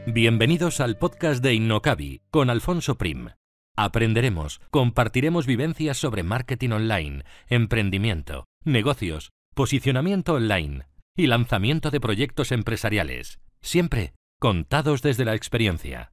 Bienvenidos al podcast de Innocabi con Alfonso Prim. Aprenderemos, compartiremos vivencias sobre marketing online, emprendimiento, negocios, posicionamiento online y lanzamiento de proyectos empresariales, siempre contados desde la experiencia.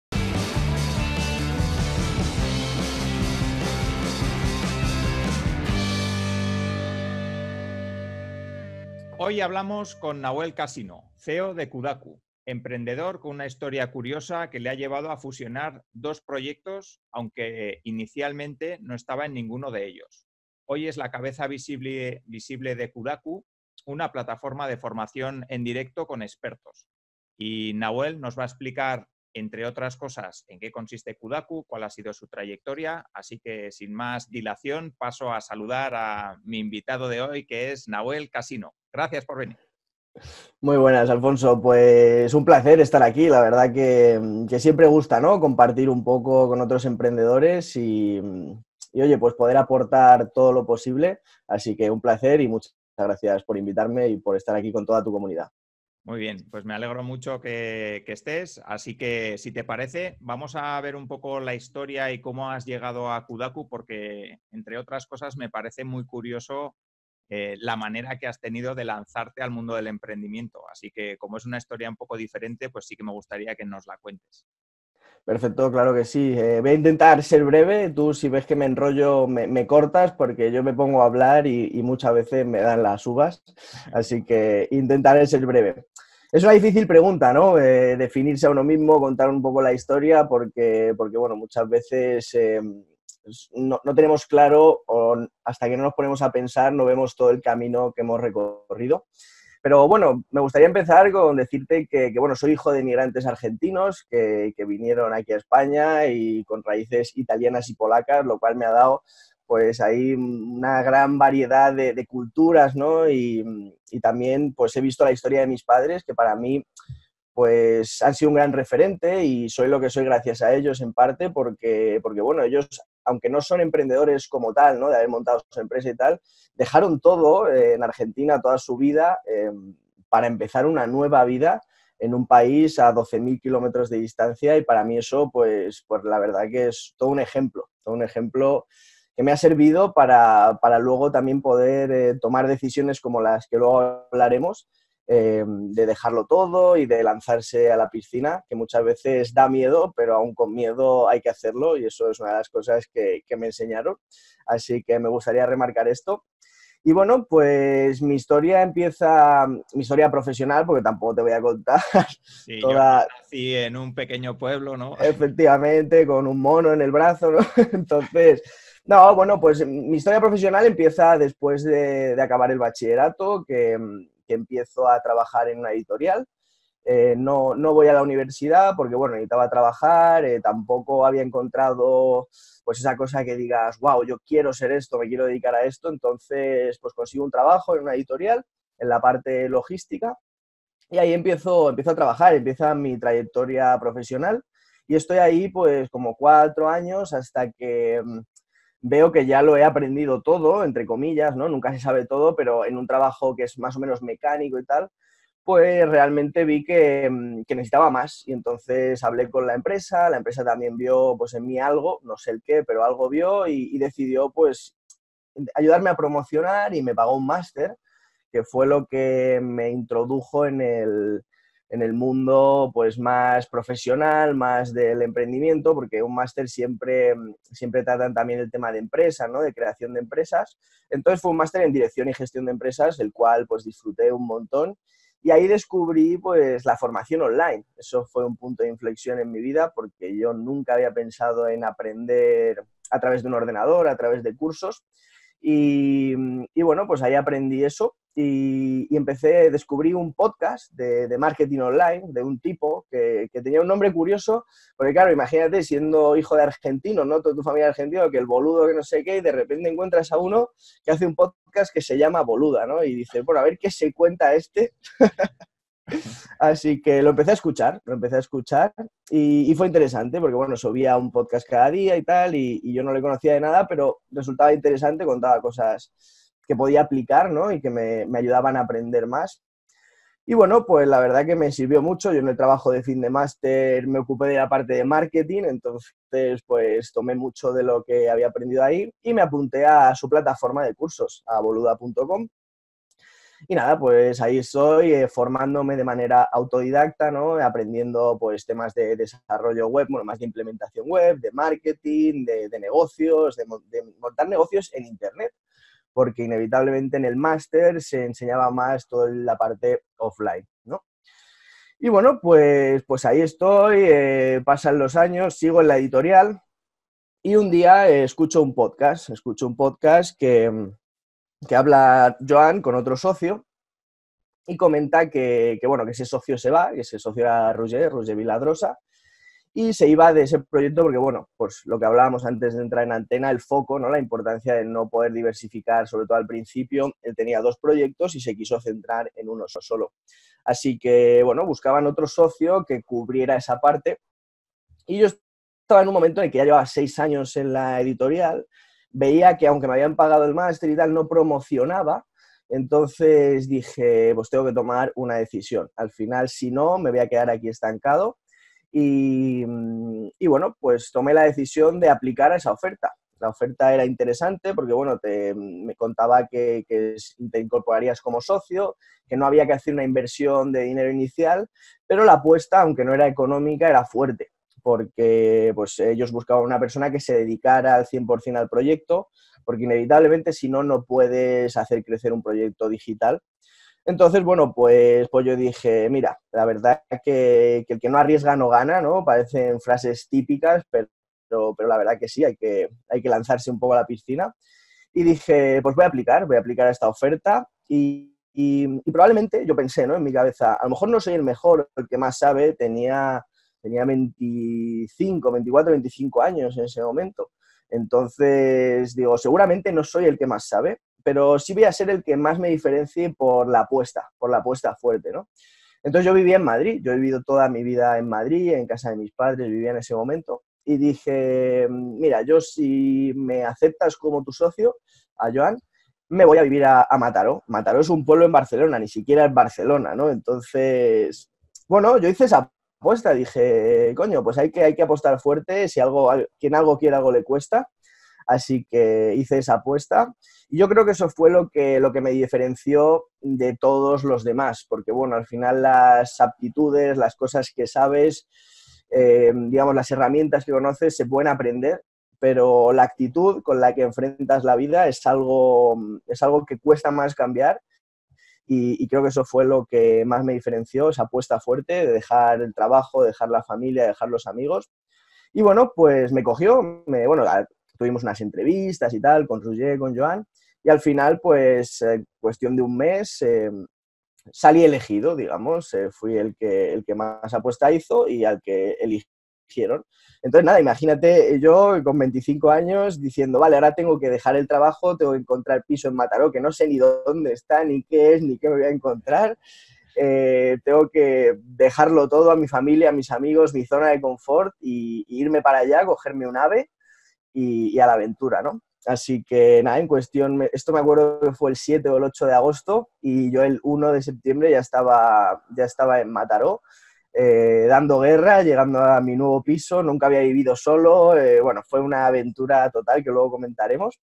Hoy hablamos con Nahuel Casino, CEO de Kudaku, emprendedor con una historia curiosa que le ha llevado a fusionar dos proyectos, aunque inicialmente no estaba en ninguno de ellos. Hoy es la cabeza visible de Kudaku, una plataforma de formación en directo con expertos. Y Nahuel nos va a explicar, entre otras cosas, en qué consiste Kudaku, cuál ha sido su trayectoria. Así que, sin más dilación, paso a saludar a mi invitado de hoy, que es Nahuel Casino. Gracias por venir. Muy buenas, Alfonso. Pues un placer estar aquí. La verdad que siempre gusta, ¿no? Compartir un poco con otros emprendedores y oye, pues poder aportar todo lo posible. Así que un placer y muchas gracias por invitarme y por estar aquí con toda tu comunidad. Muy bien, pues me alegro mucho que estés. Así que, si te parece, vamos a ver un poco la historia y cómo has llegado a Kudaku, porque, entre otras cosas, me parece muy curioso la manera que has tenido de lanzarte al mundo del emprendimiento. Así que, como es una historia un poco diferente, pues sí que me gustaría que nos la cuentes. Perfecto, claro que sí. Voy a intentar ser breve. Tú, si ves que me enrollo, me cortas porque yo me pongo a hablar y muchas veces me dan las uvas. Así que intentaré ser breve. Es una difícil pregunta, ¿no? Definirse a uno mismo, contar un poco la historia, porque bueno, muchas veces no tenemos claro o hasta que no nos ponemos a pensar no vemos todo el camino que hemos recorrido. Pero bueno, me gustaría empezar con decirte que bueno, soy hijo de inmigrantes argentinos que vinieron aquí a España y con raíces italianas y polacas, lo cual me ha dado pues ahí una gran variedad de culturas, ¿no? Y también pues he visto la historia de mis padres, que para mí pues han sido un gran referente y soy lo que soy gracias a ellos en parte porque bueno, ellos, aunque no son emprendedores como tal, ¿no? De haber montado su empresa y tal, dejaron todo en Argentina, toda su vida, para empezar una nueva vida en un país a 12.000 kilómetros de distancia y para mí eso, pues la verdad que es todo un ejemplo que me ha servido para luego también poder tomar decisiones como las que luego hablaremos, de dejarlo todo y de lanzarse a la piscina, que muchas veces da miedo, pero aún con miedo hay que hacerlo y eso es una de las cosas que me enseñaron. Así que me gustaría remarcar esto. Y bueno, pues mi historia profesional, porque tampoco te voy a contar Sí, toda... yo nací en un pequeño pueblo, ¿no? Efectivamente, con un mono en el brazo, ¿no? Entonces, no, bueno, pues mi historia profesional empieza después de acabar el bachillerato, que empiezo a trabajar en una editorial. No voy a la universidad porque, bueno, necesitaba trabajar, tampoco había encontrado pues esa cosa que digas, wow, yo quiero ser esto, me quiero dedicar a esto, entonces pues consigo un trabajo en una editorial, en la parte logística, y ahí empiezo a trabajar, empieza mi trayectoria profesional, y estoy ahí pues como 4 años hasta que veo que ya lo he aprendido todo, entre comillas, ¿no? Nunca se sabe todo, pero en un trabajo que es más o menos mecánico y tal, pues realmente vi que necesitaba más y entonces hablé con la empresa también vio pues en mí algo, no sé el qué, pero algo vio y decidió pues ayudarme a promocionar y me pagó un máster, que fue lo que me introdujo en el mundo pues más profesional, más del emprendimiento, porque un máster siempre tratan también el tema de empresa, ¿no? De creación de empresas. Entonces fue un máster en dirección y gestión de empresas, el cual pues disfruté un montón. Y ahí descubrí pues la formación online. Eso fue un punto de inflexión en mi vida porque yo nunca había pensado en aprender a través de un ordenador, a través de cursos. Y bueno, pues ahí aprendí eso y descubrí un podcast de marketing online de un tipo que tenía un nombre curioso, porque claro, imagínate siendo hijo de argentino, ¿no? Toda tu familia argentina, que el boludo que no sé qué, y de repente encuentras a uno que hace un podcast que se llama Boluda, ¿no? Y dices, bueno, a ver qué se cuenta este. Así que lo empecé a escuchar y fue interesante porque, bueno, subía un podcast cada día y tal y yo no le conocía de nada, pero resultaba interesante, contaba cosas que podía aplicar, ¿no? Y que me ayudaban a aprender más. Y bueno, pues la verdad que me sirvió mucho. Yo en el trabajo de fin de máster me ocupé de la parte de marketing, entonces pues tomé mucho de lo que había aprendido ahí y me apunté a su plataforma de cursos, a boluda.com. Y nada, pues ahí estoy formándome de manera autodidacta, ¿no? Aprendiendo pues temas de desarrollo web, bueno, más de implementación web, de marketing, de negocios, de montar negocios en Internet, porque inevitablemente en el máster se enseñaba más toda la parte offline, ¿no? Y bueno, pues ahí estoy, pasan los años, sigo en la editorial y un día escucho un podcast que habla Joan con otro socio y comenta bueno, que ese socio se va, que ese socio era Roger Viladrosa, y se iba de ese proyecto porque, bueno, pues lo que hablábamos antes de entrar en antena, el foco, ¿no? La importancia de no poder diversificar, sobre todo al principio. Él tenía 2 proyectos y se quiso centrar en uno solo. Así que, bueno, buscaban otro socio que cubriera esa parte. Y yo estaba en un momento en el que ya llevaba 6 años en la editorial, veía que aunque me habían pagado el máster y tal, no promocionaba. Entonces dije, pues tengo que tomar una decisión. Al final, si no, me voy a quedar aquí estancado. Y bueno, pues tomé la decisión de aplicar a esa oferta. La oferta era interesante porque, bueno, me contaba que te incorporarías como socio, que no había que hacer una inversión de dinero inicial, pero la apuesta, aunque no era económica, era fuerte, porque pues, ellos buscaban una persona que se dedicara al 100% al proyecto, porque inevitablemente si no, no puedes hacer crecer un proyecto digital. Entonces, bueno, pues yo dije, mira, la verdad que el que no arriesga no gana, ¿no? Parecen frases típicas, pero la verdad que sí, hay que lanzarse un poco a la piscina. Y dije, pues voy a aplicar a esta oferta y probablemente yo pensé, ¿no? En mi cabeza, a lo mejor no soy el mejor, el que más sabe, tenía 24, 25 años en ese momento. Entonces, digo, seguramente no soy el que más sabe, pero sí voy a ser el que más me diferencie por la apuesta fuerte, ¿no? Entonces yo vivía en Madrid, yo he vivido toda mi vida en Madrid, en casa de mis padres, vivía en ese momento, y dije, mira, yo si me aceptas como tu socio, a Joan, me voy a vivir a Mataró. Mataró es un pueblo en Barcelona, ni siquiera es Barcelona, ¿no? Entonces, bueno, yo hice esa apuesta, dije, coño, pues hay que apostar fuerte, si quien algo quiere, algo le cuesta. Así que hice esa apuesta y yo creo que eso fue lo que me diferenció de todos los demás, porque bueno, al final las aptitudes, las cosas que sabes, digamos, las herramientas que conoces se pueden aprender, pero la actitud con la que enfrentas la vida es algo que cuesta más cambiar y creo que eso fue lo que más me diferenció, esa apuesta fuerte de dejar el trabajo, dejar la familia, dejar los amigos. Y bueno, pues me cogió, tuvimos unas entrevistas y tal con Roger, con Joan, y al final, pues, cuestión de un mes, salí elegido, digamos, fui el que más apuesta hizo y al que eligieron. Entonces, nada, imagínate yo con 25 años diciendo, vale, ahora tengo que dejar el trabajo, tengo que encontrar piso en Mataró, que no sé ni dónde está, ni qué es, ni qué me voy a encontrar. Tengo que dejarlo todo a mi familia, a mis amigos, mi zona de confort y irme para allá, cogerme un ave y a la aventura, ¿no? Así que nada, en cuestión, esto me acuerdo que fue el 7 o el 8 de agosto y yo el 1 de septiembre ya estaba en Mataró, dando guerra, llegando a mi nuevo piso, nunca había vivido solo, bueno, fue una aventura total que luego comentaremos.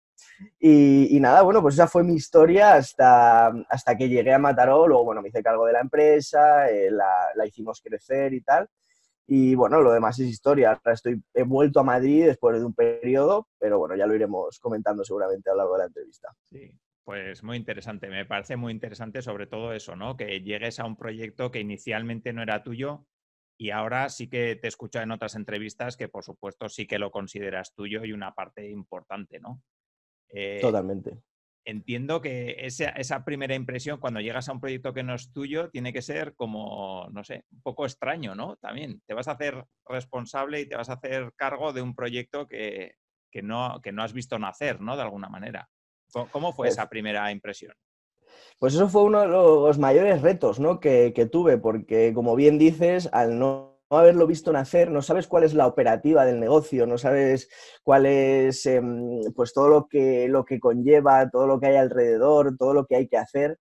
Y nada, bueno, pues esa fue mi historia hasta que llegué a Mataró, luego, bueno, me hice cargo de la empresa, la hicimos crecer y tal. Y bueno, lo demás es historia. Ahora he vuelto a Madrid después de un periodo, pero bueno, ya lo iremos comentando seguramente a lo largo de la entrevista. Sí, pues muy interesante. Me parece muy interesante sobre todo eso, ¿no? Que llegues a un proyecto que inicialmente no era tuyo y ahora sí que te he escuchado en otras entrevistas que por supuesto sí que lo consideras tuyo y una parte importante, ¿no? Totalmente. Entiendo que esa primera impresión cuando llegas a un proyecto que no es tuyo tiene que ser como, no sé, un poco extraño, ¿no? También te vas a hacer responsable y te vas a hacer cargo de un proyecto que no has visto nacer, ¿no? De alguna manera. ¿Cómo fue esa primera impresión? Pues eso fue uno de los mayores retos, ¿no? que tuve, porque como bien dices, al no haberlo visto nacer, no sabes cuál es la operativa del negocio, no sabes cuál es pues todo lo que conlleva, todo lo que hay alrededor, todo lo que hay que hacer.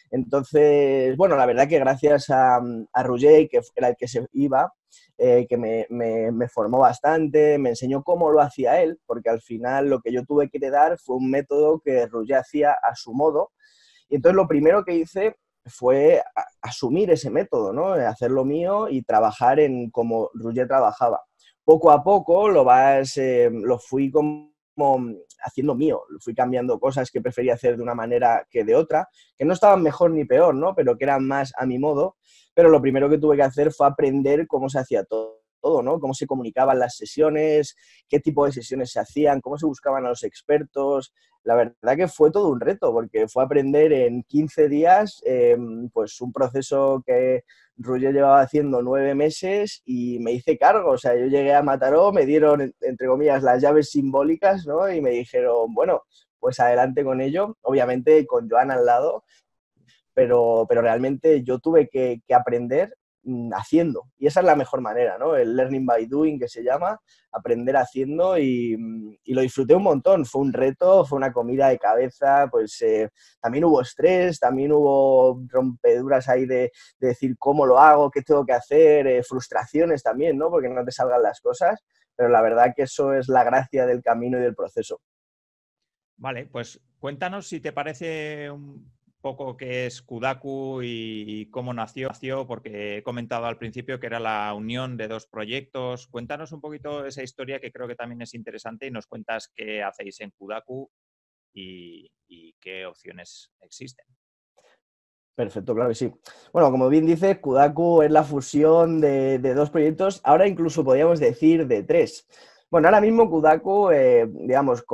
Entonces, bueno, la verdad que gracias a Roger, que era el que se iba, que me formó bastante, me enseñó cómo lo hacía él, porque al final lo que yo tuve que heredar fue un método que Roger hacía a su modo. Y entonces lo primero que hice fue asumir ese método, ¿no? Hacerlo mío y trabajar en cómo Roger trabajaba. Poco a poco lo fui como haciendo mío, fui cambiando cosas que prefería hacer de una manera que de otra, que no estaban mejor ni peor, ¿no? Pero que eran más a mi modo. Pero lo primero que tuve que hacer fue aprender cómo se hacía todo, ¿no? Cómo se comunicaban las sesiones, qué tipo de sesiones se hacían, cómo se buscaban a los expertos. La verdad que fue todo un reto, porque fue aprender en 15 días pues un proceso que Roger llevaba haciendo 9 meses y me hice cargo. O sea, yo llegué a Mataró, me dieron, entre comillas, las llaves simbólicas, ¿no? Y me dijeron, bueno, pues adelante con ello, obviamente con Joan al lado, pero realmente yo tuve que aprender haciendo. Y esa es la mejor manera, ¿no? El learning by doing, que se llama, aprender haciendo, y lo disfruté un montón. Fue un reto, fue una comida de cabeza, pues también hubo estrés, también hubo rompeduras ahí de decir cómo lo hago, qué tengo que hacer, frustraciones también, ¿no? Porque no te salgan las cosas, pero la verdad que eso es la gracia del camino y del proceso. Vale, pues cuéntanos si te parece un poco qué es Kudaku y cómo nació, porque he comentado al principio que era la unión de dos proyectos. Cuéntanos un poquito esa historia, que creo que también es interesante, y nos cuentas qué hacéis en Kudaku y qué opciones existen. Perfecto, claro que sí. Bueno, como bien dices, Kudaku es la fusión de dos proyectos, ahora incluso podríamos decir de 3. Bueno, ahora mismo Kudaku, digamos,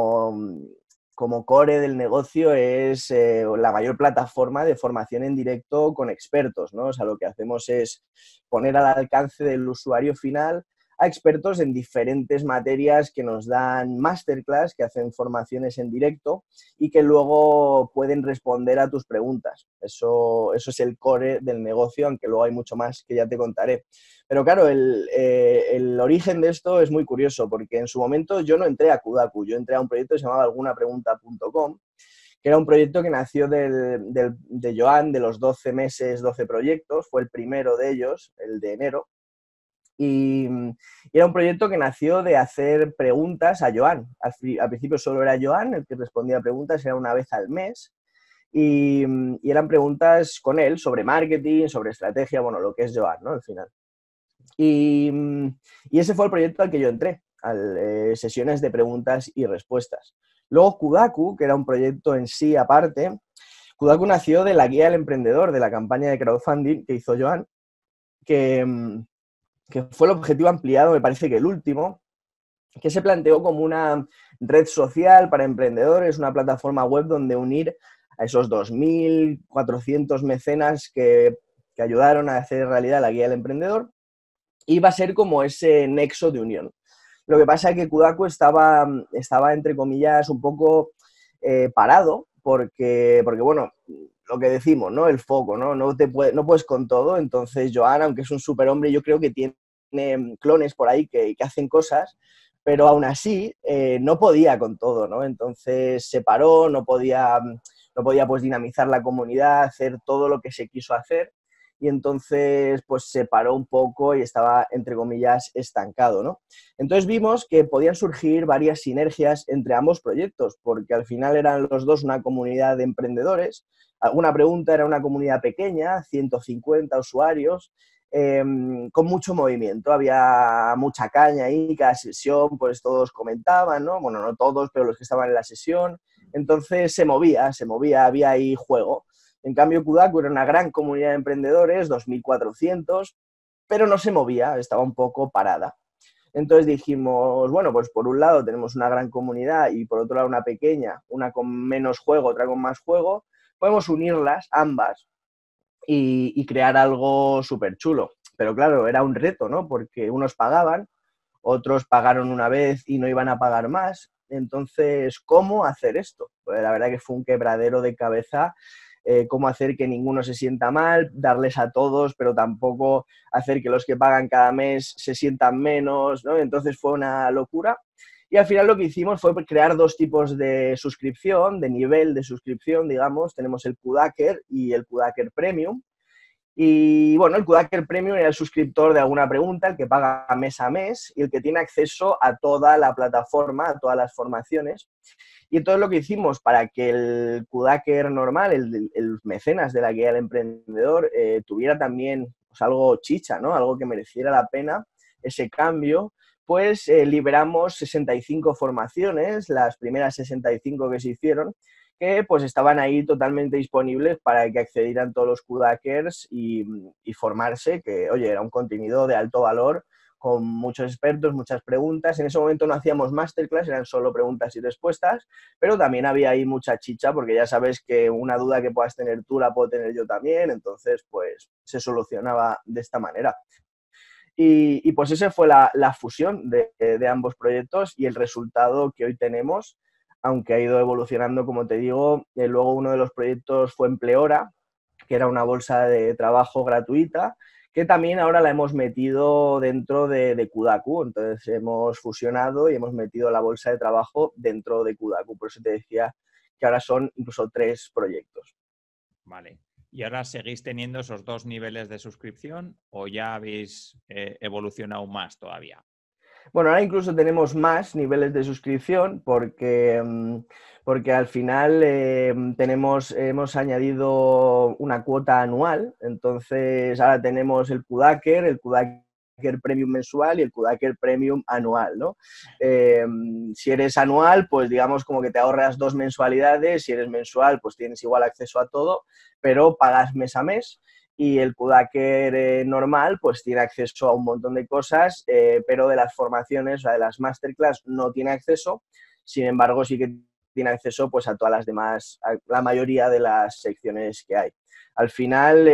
como core del negocio, es la mayor plataforma de formación en directo con expertos, ¿no? O sea, lo que hacemos es poner al alcance del usuario final a expertos en diferentes materias que nos dan masterclass, que hacen formaciones en directo y que luego pueden responder a tus preguntas. Eso es el core del negocio, aunque luego hay mucho más que ya te contaré. Pero claro, el origen de esto es muy curioso, porque en su momento yo no entré a Kudaku, yo entré a un proyecto que se llamaba algunapregunta.com, que era un proyecto que nació de Joan, de los 12 meses, 12 proyectos, fue el primero de ellos, el de enero. Y era un proyecto que nació de hacer preguntas a Joan. Al principio solo era Joan el que respondía a preguntas, era una vez al mes. Y eran preguntas con él sobre marketing, sobre estrategia, bueno, lo que es Joan, ¿no? Al final. Y ese fue el proyecto al que yo entré, sesiones de preguntas y respuestas. Luego Kudaku, que era un proyecto en sí aparte, Kudaku nació de la guía del emprendedor, de la campaña de crowdfunding que hizo Joan, que fue el objetivo ampliado, me parece que el último, que se planteó como una red social para emprendedores, una plataforma web donde unir a esos 2.400 mecenas que ayudaron a hacer realidad la guía del emprendedor, y va a ser como ese nexo de unión. Lo que pasa es que Kudaku estaba entre comillas, un poco parado, porque, bueno, lo que decimos, ¿no? El foco, ¿no? No puedes con todo. Entonces, Joan, aunque es un superhombre, yo creo que tiene clones por ahí que hacen cosas, pero aún así no podía con todo, ¿no? Entonces se paró, no podía pues dinamizar la comunidad, hacer todo lo que se quiso hacer, y entonces pues se paró un poco y estaba, entre comillas, estancado, ¿no? Entonces vimos que podían surgir varias sinergias entre ambos proyectos, porque al final eran los dos una comunidad de emprendedores. Alguna pregunta era una comunidad pequeña, 150 usuarios, con mucho movimiento, había mucha caña ahí, cada sesión pues todos comentaban, ¿no? Bueno, no todos, pero los que estaban en la sesión. Entonces se movía, había ahí juego. En cambio, Kudaku era una gran comunidad de emprendedores, 2.400, pero no se movía, estaba un poco parada. Entonces dijimos, bueno, pues por un lado tenemos una gran comunidad y por otro lado una pequeña, una con menos juego, otra con más juego, podemos unirlas ambas y crear algo súper chulo. Pero claro, era un reto, ¿no? Porque unos pagaban, otros pagaron una vez y no iban a pagar más. Entonces, ¿cómo hacer esto? Pues la verdad que fue un quebradero de cabeza. Cómo hacer que ninguno se sienta mal, darles a todos, pero tampoco hacer que los que pagan cada mes se sientan menos, ¿no? Entonces fue una locura. Y al final lo que hicimos fue crear dos tipos de suscripción, de nivel de suscripción, digamos. Tenemos el Kudaker y el Kudaker Premium. Y bueno, el Kudaker Premium era el suscriptor de alguna pregunta, el que paga mes a mes y el que tiene acceso a toda la plataforma, a todas las formaciones. Y entonces lo que hicimos para que el Kudaker normal, el mecenas de la guía del emprendedor, tuviera también pues, algo chicha, ¿no? Algo que mereciera la pena, ese cambio, pues liberamos 65 formaciones, las primeras 65 que se hicieron, que pues estaban ahí totalmente disponibles para que accedieran todos los Kudakers y formarse, que oye, era un contenido de alto valor, con muchos expertos, muchas preguntas. En ese momento no hacíamos masterclass, eran solo preguntas y respuestas, pero también había ahí mucha chicha, porque ya sabes que una duda que puedas tener tú la puedo tener yo también, entonces pues se solucionaba de esta manera. Y pues esa fue la fusión de ambos proyectos y el resultado que hoy tenemos, aunque ha ido evolucionando, como te digo. Luego uno de los proyectos fue Empleora, que era una bolsa de trabajo gratuita, que también ahora la hemos metido dentro de Kudaku. Entonces hemos fusionado y hemos metido la bolsa de trabajo dentro de Kudaku. Por eso te decía que ahora son incluso 3 proyectos. Vale. ¿Y ahora seguís teniendo esos 2 niveles de suscripción o ya habéis evolucionado más todavía? Bueno, ahora incluso tenemos más niveles de suscripción porque al final hemos añadido una cuota anual. Entonces ahora tenemos el Kudaker Premium mensual y el Kudaker Premium anual, ¿no? Si eres anual, pues digamos como que te ahorras 2 mensualidades. Si eres mensual, pues tienes igual acceso a todo, pero pagas mes a mes. Y el Kudaker normal pues tiene acceso a un montón de cosas, pero de las formaciones, o sea, de las masterclass no tiene acceso. Sin embargo, sí que tiene acceso pues a todas las demás, a la mayoría de las secciones que hay. Al final,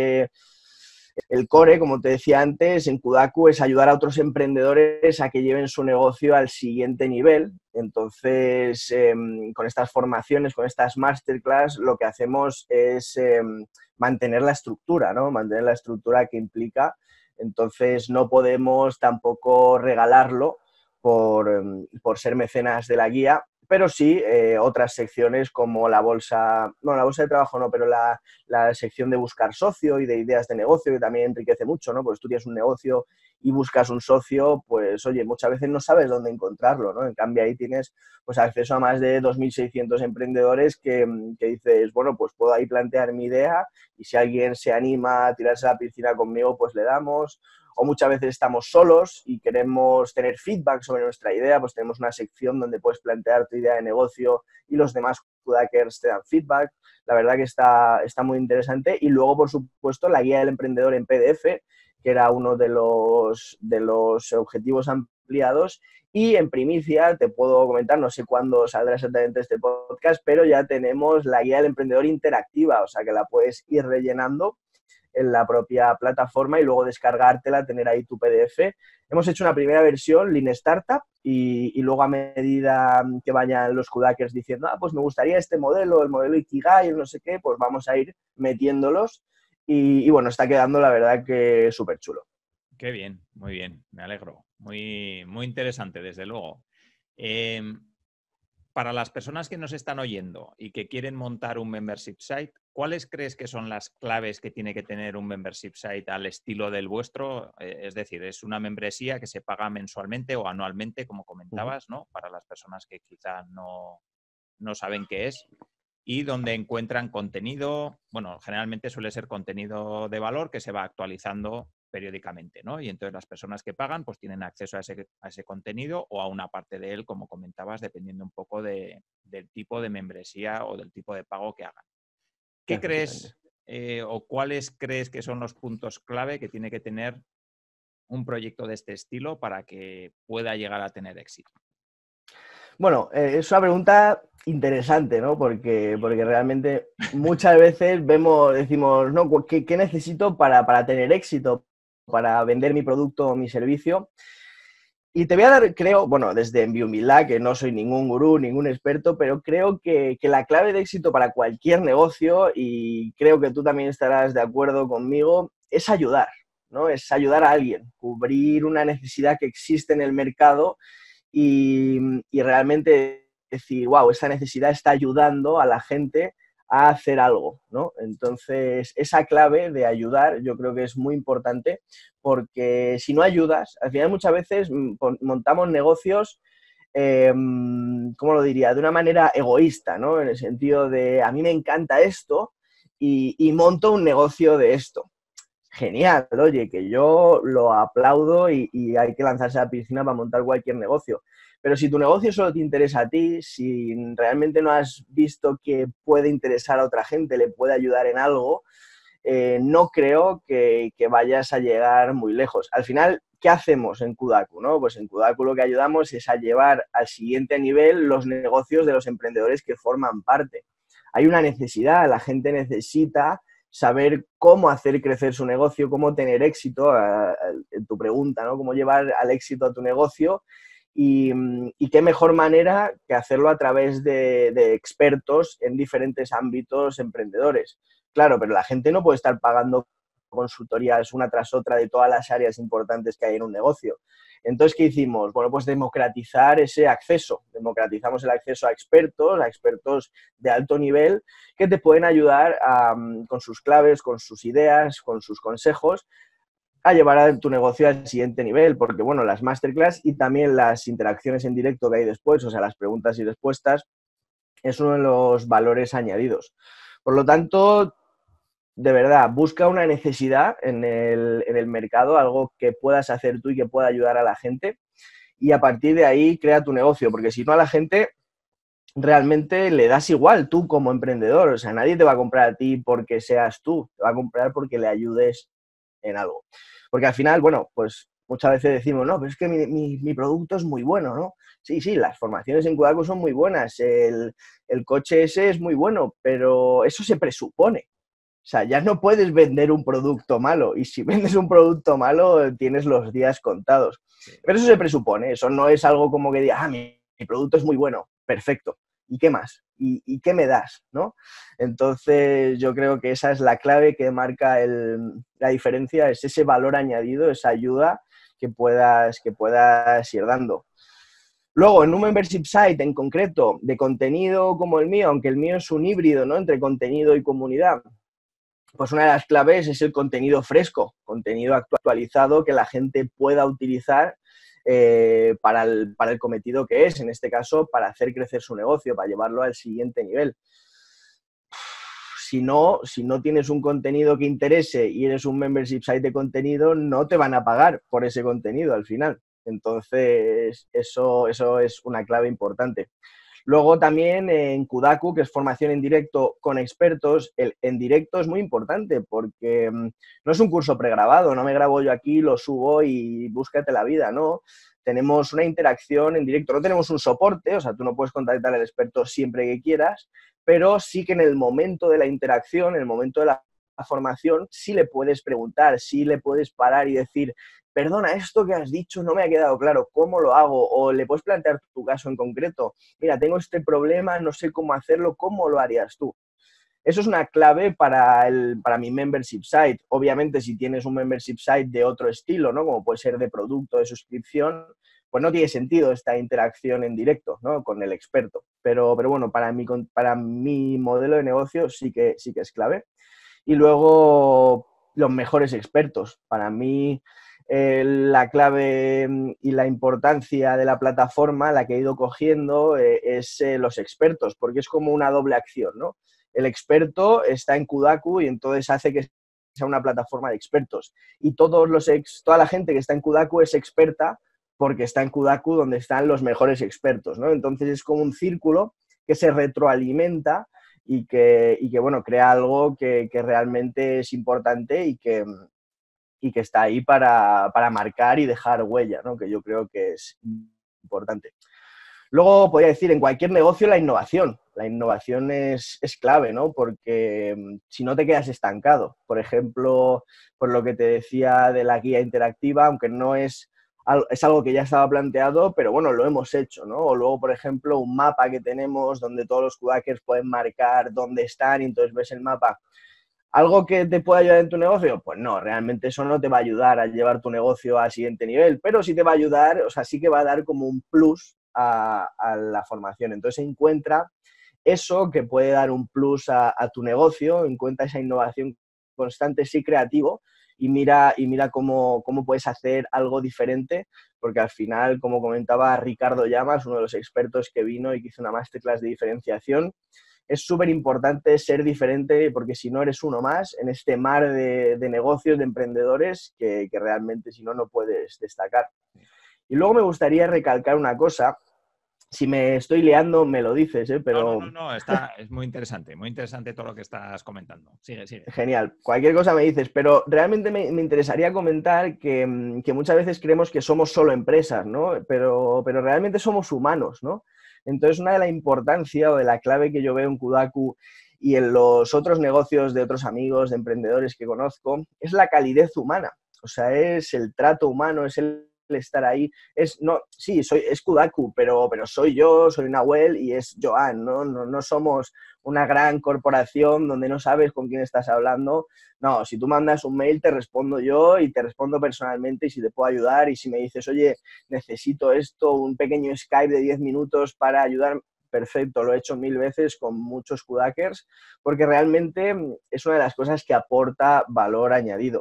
el core, como te decía antes, en Kudaku es ayudar a otros emprendedores a que lleven su negocio al siguiente nivel. Entonces, con estas formaciones, con estas masterclass, lo que hacemos es mantener la estructura, ¿no? Mantener la estructura que implica. Entonces, no podemos tampoco regalarlo por ser mecenas de la guía, pero sí otras secciones como la bolsa de trabajo no, pero la sección de buscar socio y de ideas de negocio, que también enriquece mucho, ¿no? Pues tú tienes un negocio y buscas un socio, pues oye, muchas veces no sabes dónde encontrarlo, ¿no? En cambio ahí tienes pues acceso a más de 2.600 emprendedores que dices, bueno, pues puedo ahí plantear mi idea y si alguien se anima a tirarse a la piscina conmigo, pues le damos. O muchas veces estamos solos y queremos tener feedback sobre nuestra idea, pues tenemos una sección donde puedes plantear tu idea de negocio y los demás Kudakers te dan feedback. La verdad que está muy interesante. Y luego, por supuesto, la guía del emprendedor en PDF, que era uno de los objetivos ampliados. Y en primicia, te puedo comentar, no sé cuándo saldrá exactamente este podcast, pero ya tenemos la guía del emprendedor interactiva, o sea que la puedes ir rellenando en la propia plataforma y luego descargártela, tener ahí tu PDF. Hemos hecho una primera versión, Lean Startup, y luego a medida que vayan los Kudakers diciendo, pues me gustaría este modelo, el modelo Ikigai, el no sé qué, pues vamos a ir metiéndolos y bueno, está quedando la verdad que súper chulo. Qué bien, muy bien, me alegro. Muy, muy interesante, desde luego. Para las personas que nos están oyendo y que quieren montar un membership site, ¿cuáles crees que son las claves que tiene que tener un membership site al estilo del vuestro? Es decir, es una membresía que se paga mensualmente o anualmente, como comentabas, ¿no? Para las personas que quizá no saben qué es. Y donde encuentran contenido, bueno, generalmente suele ser contenido de valor que se va actualizando periódicamente, ¿no? Y entonces las personas que pagan pues tienen acceso a ese contenido o a una parte de él, como comentabas, dependiendo un poco del tipo de membresía o del tipo de pago que hagan. ¿Qué crees o cuáles crees que son los puntos clave que tiene que tener un proyecto de este estilo para que pueda llegar a tener éxito? Bueno, es una pregunta interesante, ¿no? Porque realmente muchas veces decimos, ¿no? ¿Qué necesito para tener éxito, para vender mi producto o mi servicio? Y te voy a dar, creo, bueno, desde mi humildad, que no soy ningún gurú, ningún experto, pero creo que la clave de éxito para cualquier negocio, y creo que tú también estarás de acuerdo conmigo, es ayudar, ¿no? Es ayudar a alguien, cubrir una necesidad que existe en el mercado. y realmente decir, wow, esta necesidad está ayudando a la gente a hacer algo, ¿no? Entonces, esa clave de ayudar yo creo que es muy importante, porque si no ayudas, al final muchas veces montamos negocios, ¿cómo lo diría? De una manera egoísta, ¿no? En el sentido de, a mí me encanta esto y monto un negocio de esto. Genial, oye, que yo lo aplaudo y hay que lanzarse a la piscina para montar cualquier negocio. Pero si tu negocio solo te interesa a ti, si realmente no has visto que puede interesar a otra gente, le puede ayudar en algo, no creo que vayas a llegar muy lejos. Al final, ¿qué hacemos en Kudaku, no? Pues en Kudaku lo que ayudamos es a llevar al siguiente nivel los negocios de los emprendedores que forman parte. Hay una necesidad, la gente necesita saber cómo hacer crecer su negocio, cómo tener éxito, en tu pregunta, ¿no? Cómo llevar al éxito a tu negocio y qué mejor manera que hacerlo a través de expertos en diferentes ámbitos emprendedores. Claro, pero la gente no puede estar pagando consultorías una tras otra de todas las áreas importantes que hay en un negocio. Entonces, ¿qué hicimos? Bueno, pues democratizar ese acceso. Democratizamos el acceso a expertos de alto nivel que te pueden ayudar con sus claves, con sus ideas, con sus consejos, a llevar a tu negocio al siguiente nivel. Porque, bueno, las masterclass y también las interacciones en directo que hay después, o sea, las preguntas y respuestas, es uno de los valores añadidos. Por lo tanto, de verdad, busca una necesidad en el mercado, algo que puedas hacer tú y que pueda ayudar a la gente, y a partir de ahí crea tu negocio, porque si no, a la gente realmente le das igual tú como emprendedor. O sea, nadie te va a comprar a ti porque seas tú, te va a comprar porque le ayudes en algo. Porque al final, bueno, pues muchas veces decimos, no, pero es que mi producto es muy bueno, ¿no? Sí, las formaciones en Kudaku son muy buenas, el coche ese es muy bueno, pero eso se presupone. O sea, ya no puedes vender un producto malo, y si vendes un producto malo tienes los días contados. Pero eso se presupone, eso no es algo como que diga, mi producto es muy bueno, perfecto. ¿Y qué más? ¿Y qué me das? ¿No? Entonces yo creo que esa es la clave que marca la diferencia, es ese valor añadido, esa ayuda que puedas ir dando. Luego, en un membership site en concreto de contenido como el mío, aunque el mío es un híbrido, ¿no?, entre contenido y comunidad, pues una de las claves es el contenido fresco, contenido actualizado que la gente pueda utilizar para el cometido que es, en este caso, para hacer crecer su negocio, para llevarlo al siguiente nivel. Si no tienes un contenido que interese y eres un membership site de contenido, no te van a pagar por ese contenido al final. Entonces, eso es una clave importante. Luego también en Kudaku, que es formación en directo con expertos, el en directo es muy importante porque no es un curso pregrabado, no me grabo yo aquí, lo subo y búscate la vida, ¿no? Tenemos una interacción en directo, no tenemos un soporte, o sea, tú no puedes contactar al experto siempre que quieras, pero sí que en el momento de la interacción, en el momento de la formación, sí le puedes preguntar, sí le puedes parar y decir, perdona, esto que has dicho no me ha quedado claro, ¿cómo lo hago? O le puedes plantear tu caso en concreto, mira, tengo este problema, no sé cómo hacerlo, ¿cómo lo harías tú? Eso es una clave para mi membership site. Obviamente, si tienes un membership site de otro estilo, ¿no?, como puede ser de producto, de suscripción, pues no tiene sentido esta interacción en directo, ¿no?, con el experto. Pero bueno, para mi modelo de negocio sí que es clave. Y luego, los mejores expertos. Para mí, la clave y la importancia de la plataforma, la que he ido cogiendo, es los expertos, porque es como una doble acción, ¿no? El experto está en Kudaku y entonces hace que sea una plataforma de expertos. Y toda la gente que está en Kudaku es experta porque está en Kudaku donde están los mejores expertos, ¿no? Entonces es como un círculo que se retroalimenta y que bueno, crea algo que realmente es importante y que está ahí para marcar y dejar huella, ¿no?, que yo creo que es importante. Luego, podría decir, en cualquier negocio, la innovación. La innovación es clave, ¿no?, porque si no te quedas estancado. Por ejemplo, por lo que te decía de la guía interactiva, aunque no es algo que ya estaba planteado, pero bueno, lo hemos hecho, ¿no? O luego, por ejemplo, un mapa que tenemos donde todos los Kudakers pueden marcar dónde están y entonces ves el mapa. ¿Algo que te pueda ayudar en tu negocio? Pues no, realmente eso no te va a ayudar a llevar tu negocio al siguiente nivel, pero sí te va a ayudar, o sea, sí que va a dar como un plus a la formación. Entonces encuentra eso que puede dar un plus a tu negocio, encuentra esa innovación constante, sí creativo, y mira cómo puedes hacer algo diferente, porque al final, como comentaba Ricardo Llamas, uno de los expertos que vino y que hizo una masterclass de diferenciación, es súper importante ser diferente, porque si no eres uno más en este mar de negocios, de emprendedores, que realmente si no, no puedes destacar. Y luego me gustaría recalcar una cosa. Si me estoy liando, me lo dices, ¿eh? Pero... No, es muy interesante todo lo que estás comentando. Sigue. Genial, cualquier cosa me dices, pero realmente me interesaría comentar que muchas veces creemos que somos solo empresas, ¿no? Pero realmente somos humanos, ¿no? Entonces, una de la importancia o de la clave que yo veo en Kudaku y en los otros negocios de otros amigos, de emprendedores que conozco, es la calidez humana. O sea, es el trato humano, es el estar ahí. Es Kudaku, pero soy yo, soy Nahuel y es Joan, ¿no? No somos una gran corporación donde no sabes con quién estás hablando. No, si tú mandas un mail te respondo yo y te respondo personalmente y si te puedo ayudar y si me dices, oye, necesito esto, un pequeño Skype de 10 minutos para ayudar, perfecto, lo he hecho 1000 veces con muchos Kudakers porque realmente es una de las cosas que aporta valor añadido.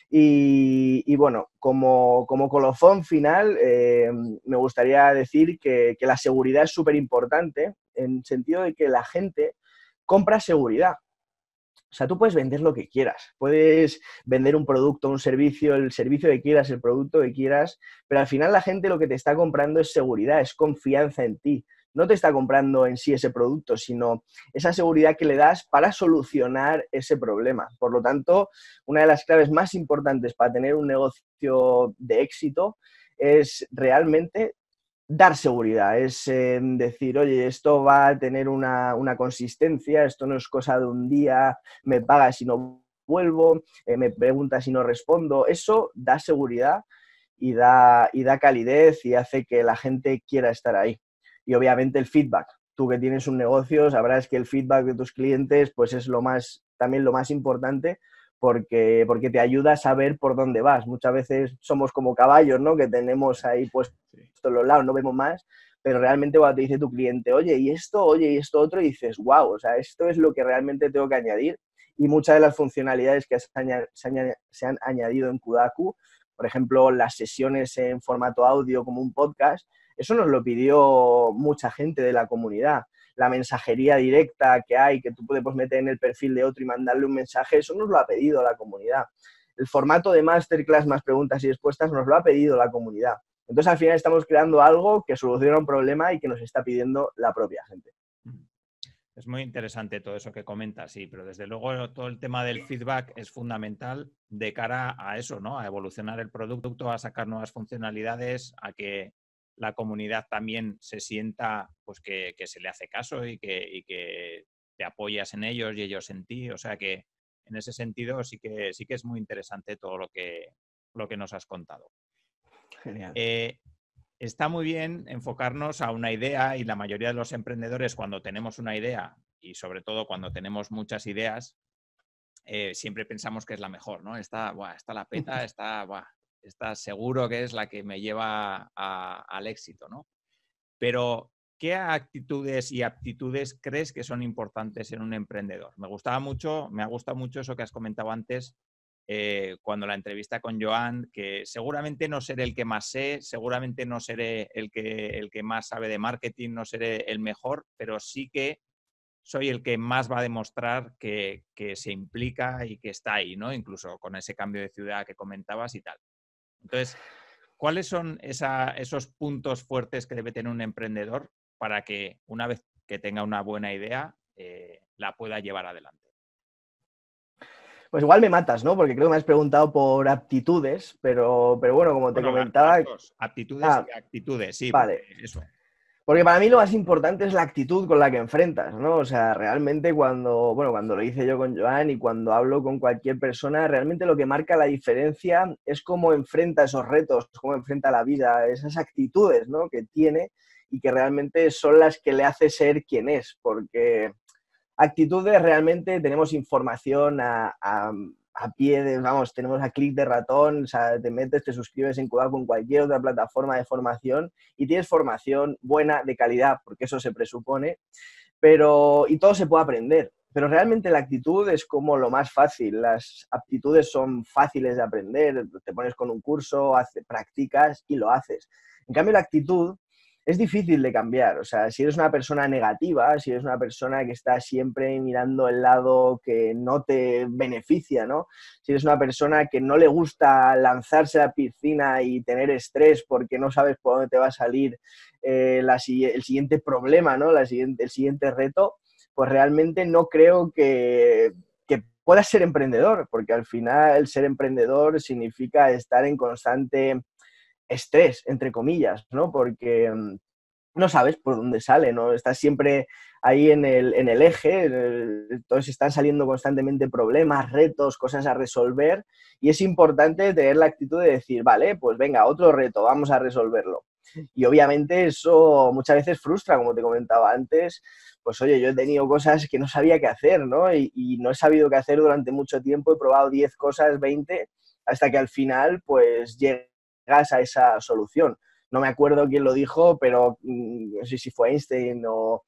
Y bueno, como colofón final, me gustaría decir que la seguridad es súper importante en el sentido de que la gente compra seguridad. O sea, tú puedes vender lo que quieras, puedes vender un producto, un servicio, el servicio que quieras, el producto que quieras, pero al final la gente lo que te está comprando es seguridad, es confianza en ti. No te está comprando en sí ese producto, sino esa seguridad que le das para solucionar ese problema. Por lo tanto, una de las claves más importantes para tener un negocio de éxito es realmente dar seguridad, es decir, oye, esto va a tener una consistencia, esto no es cosa de un día, me pagas si no vuelvo, me preguntas si no respondo. Eso da seguridad y da calidez y hace que la gente quiera estar ahí. Y obviamente el feedback. Tú que tienes un negocio sabrás que el feedback de tus clientes pues es también lo más importante porque te ayuda a saber por dónde vas. Muchas veces somos como caballos, ¿no? Que tenemos ahí pues en los lados, no vemos más, pero realmente cuando te dice tu cliente, oye, y esto otro, y dices, wow, o sea, esto es lo que realmente tengo que añadir. Y muchas de las funcionalidades que se han añadido en Kudaku, por ejemplo, las sesiones en formato audio como un podcast, eso nos lo pidió mucha gente de la comunidad. La mensajería directa que hay, que tú puedes meter en el perfil de otro y mandarle un mensaje, eso nos lo ha pedido la comunidad. El formato de masterclass más preguntas y respuestas nos lo ha pedido la comunidad. Entonces, al final estamos creando algo que soluciona un problema y que nos está pidiendo la propia gente. Es muy interesante todo eso que comentas, sí, pero desde luego todo el tema del feedback es fundamental de cara a eso, ¿no? A evolucionar el producto, a sacar nuevas funcionalidades, a que la comunidad también se sienta pues que se le hace caso y que te apoyas en ellos y ellos en ti. O sea que en ese sentido sí que es muy interesante todo lo que nos has contado. Genial. Está muy bien enfocarnos a una idea y la mayoría de los emprendedores cuando tenemos una idea y sobre todo cuando tenemos muchas ideas, siempre pensamos que es la mejor, ¿no? Esta la peta, esta seguro que es la que me lleva al éxito, ¿no? Pero, ¿qué actitudes y aptitudes crees que son importantes en un emprendedor? Me ha gustado mucho eso que has comentado antes cuando la entrevista con Joan, que seguramente no seré el que más sé, seguramente no seré el que más sabe de marketing, no seré el mejor, pero sí que soy el que más va a demostrar que se implica y que está ahí, ¿no? Incluso con ese cambio de ciudad que comentabas y tal. Entonces, ¿cuáles son esos puntos fuertes que debe tener un emprendedor para que una vez que tenga una buena idea, la pueda llevar adelante? Pues igual me matas, ¿no? Porque creo que me has preguntado por aptitudes, pero bueno, como te comentaba... Las dos, aptitudes y actitudes, sí, vale. Eso. Porque para mí lo más importante es la actitud con la que enfrentas, ¿no? O sea, realmente cuando lo hice yo con Joan y cuando hablo con cualquier persona, realmente lo que marca la diferencia es cómo enfrenta esos retos, cómo enfrenta la vida, esas actitudes, ¿no? Que tiene y que realmente son las que le hace ser quien es. Porque Actitudes, realmente tenemos información a pie de, vamos, tenemos a clic de ratón, o sea, te metes, te suscribes en Kudaku, en cualquier otra plataforma de formación y tienes formación buena, de calidad, porque eso se presupone, y todo se puede aprender. Pero realmente la actitud es como lo más fácil. Las aptitudes son fáciles de aprender, te pones con un curso, practicas y lo haces. En cambio, la actitud es difícil de cambiar. O sea, si eres una persona negativa, si eres una persona que está siempre mirando el lado que no te beneficia, ¿no? Si eres una persona que no le gusta lanzarse a la piscina y tener estrés porque no sabes por dónde te va a salir el siguiente problema, ¿no? El siguiente reto, pues realmente no creo que puedas ser emprendedor, porque al final ser emprendedor significa estar en constante estrés, entre comillas, ¿no? Porque no sabes por dónde sale, ¿no? Estás siempre ahí en el eje, entonces están saliendo constantemente problemas, retos, cosas a resolver, y es importante tener la actitud de decir, vale, pues venga, otro reto, vamos a resolverlo. Y obviamente eso muchas veces frustra, como te comentaba antes, pues oye, yo he tenido cosas que no sabía qué hacer, ¿no? Y no he sabido qué hacer durante mucho tiempo, he probado 10 cosas, 20, hasta que al final, pues llegas a esa solución. No me acuerdo quién lo dijo, pero no sé si fue Einstein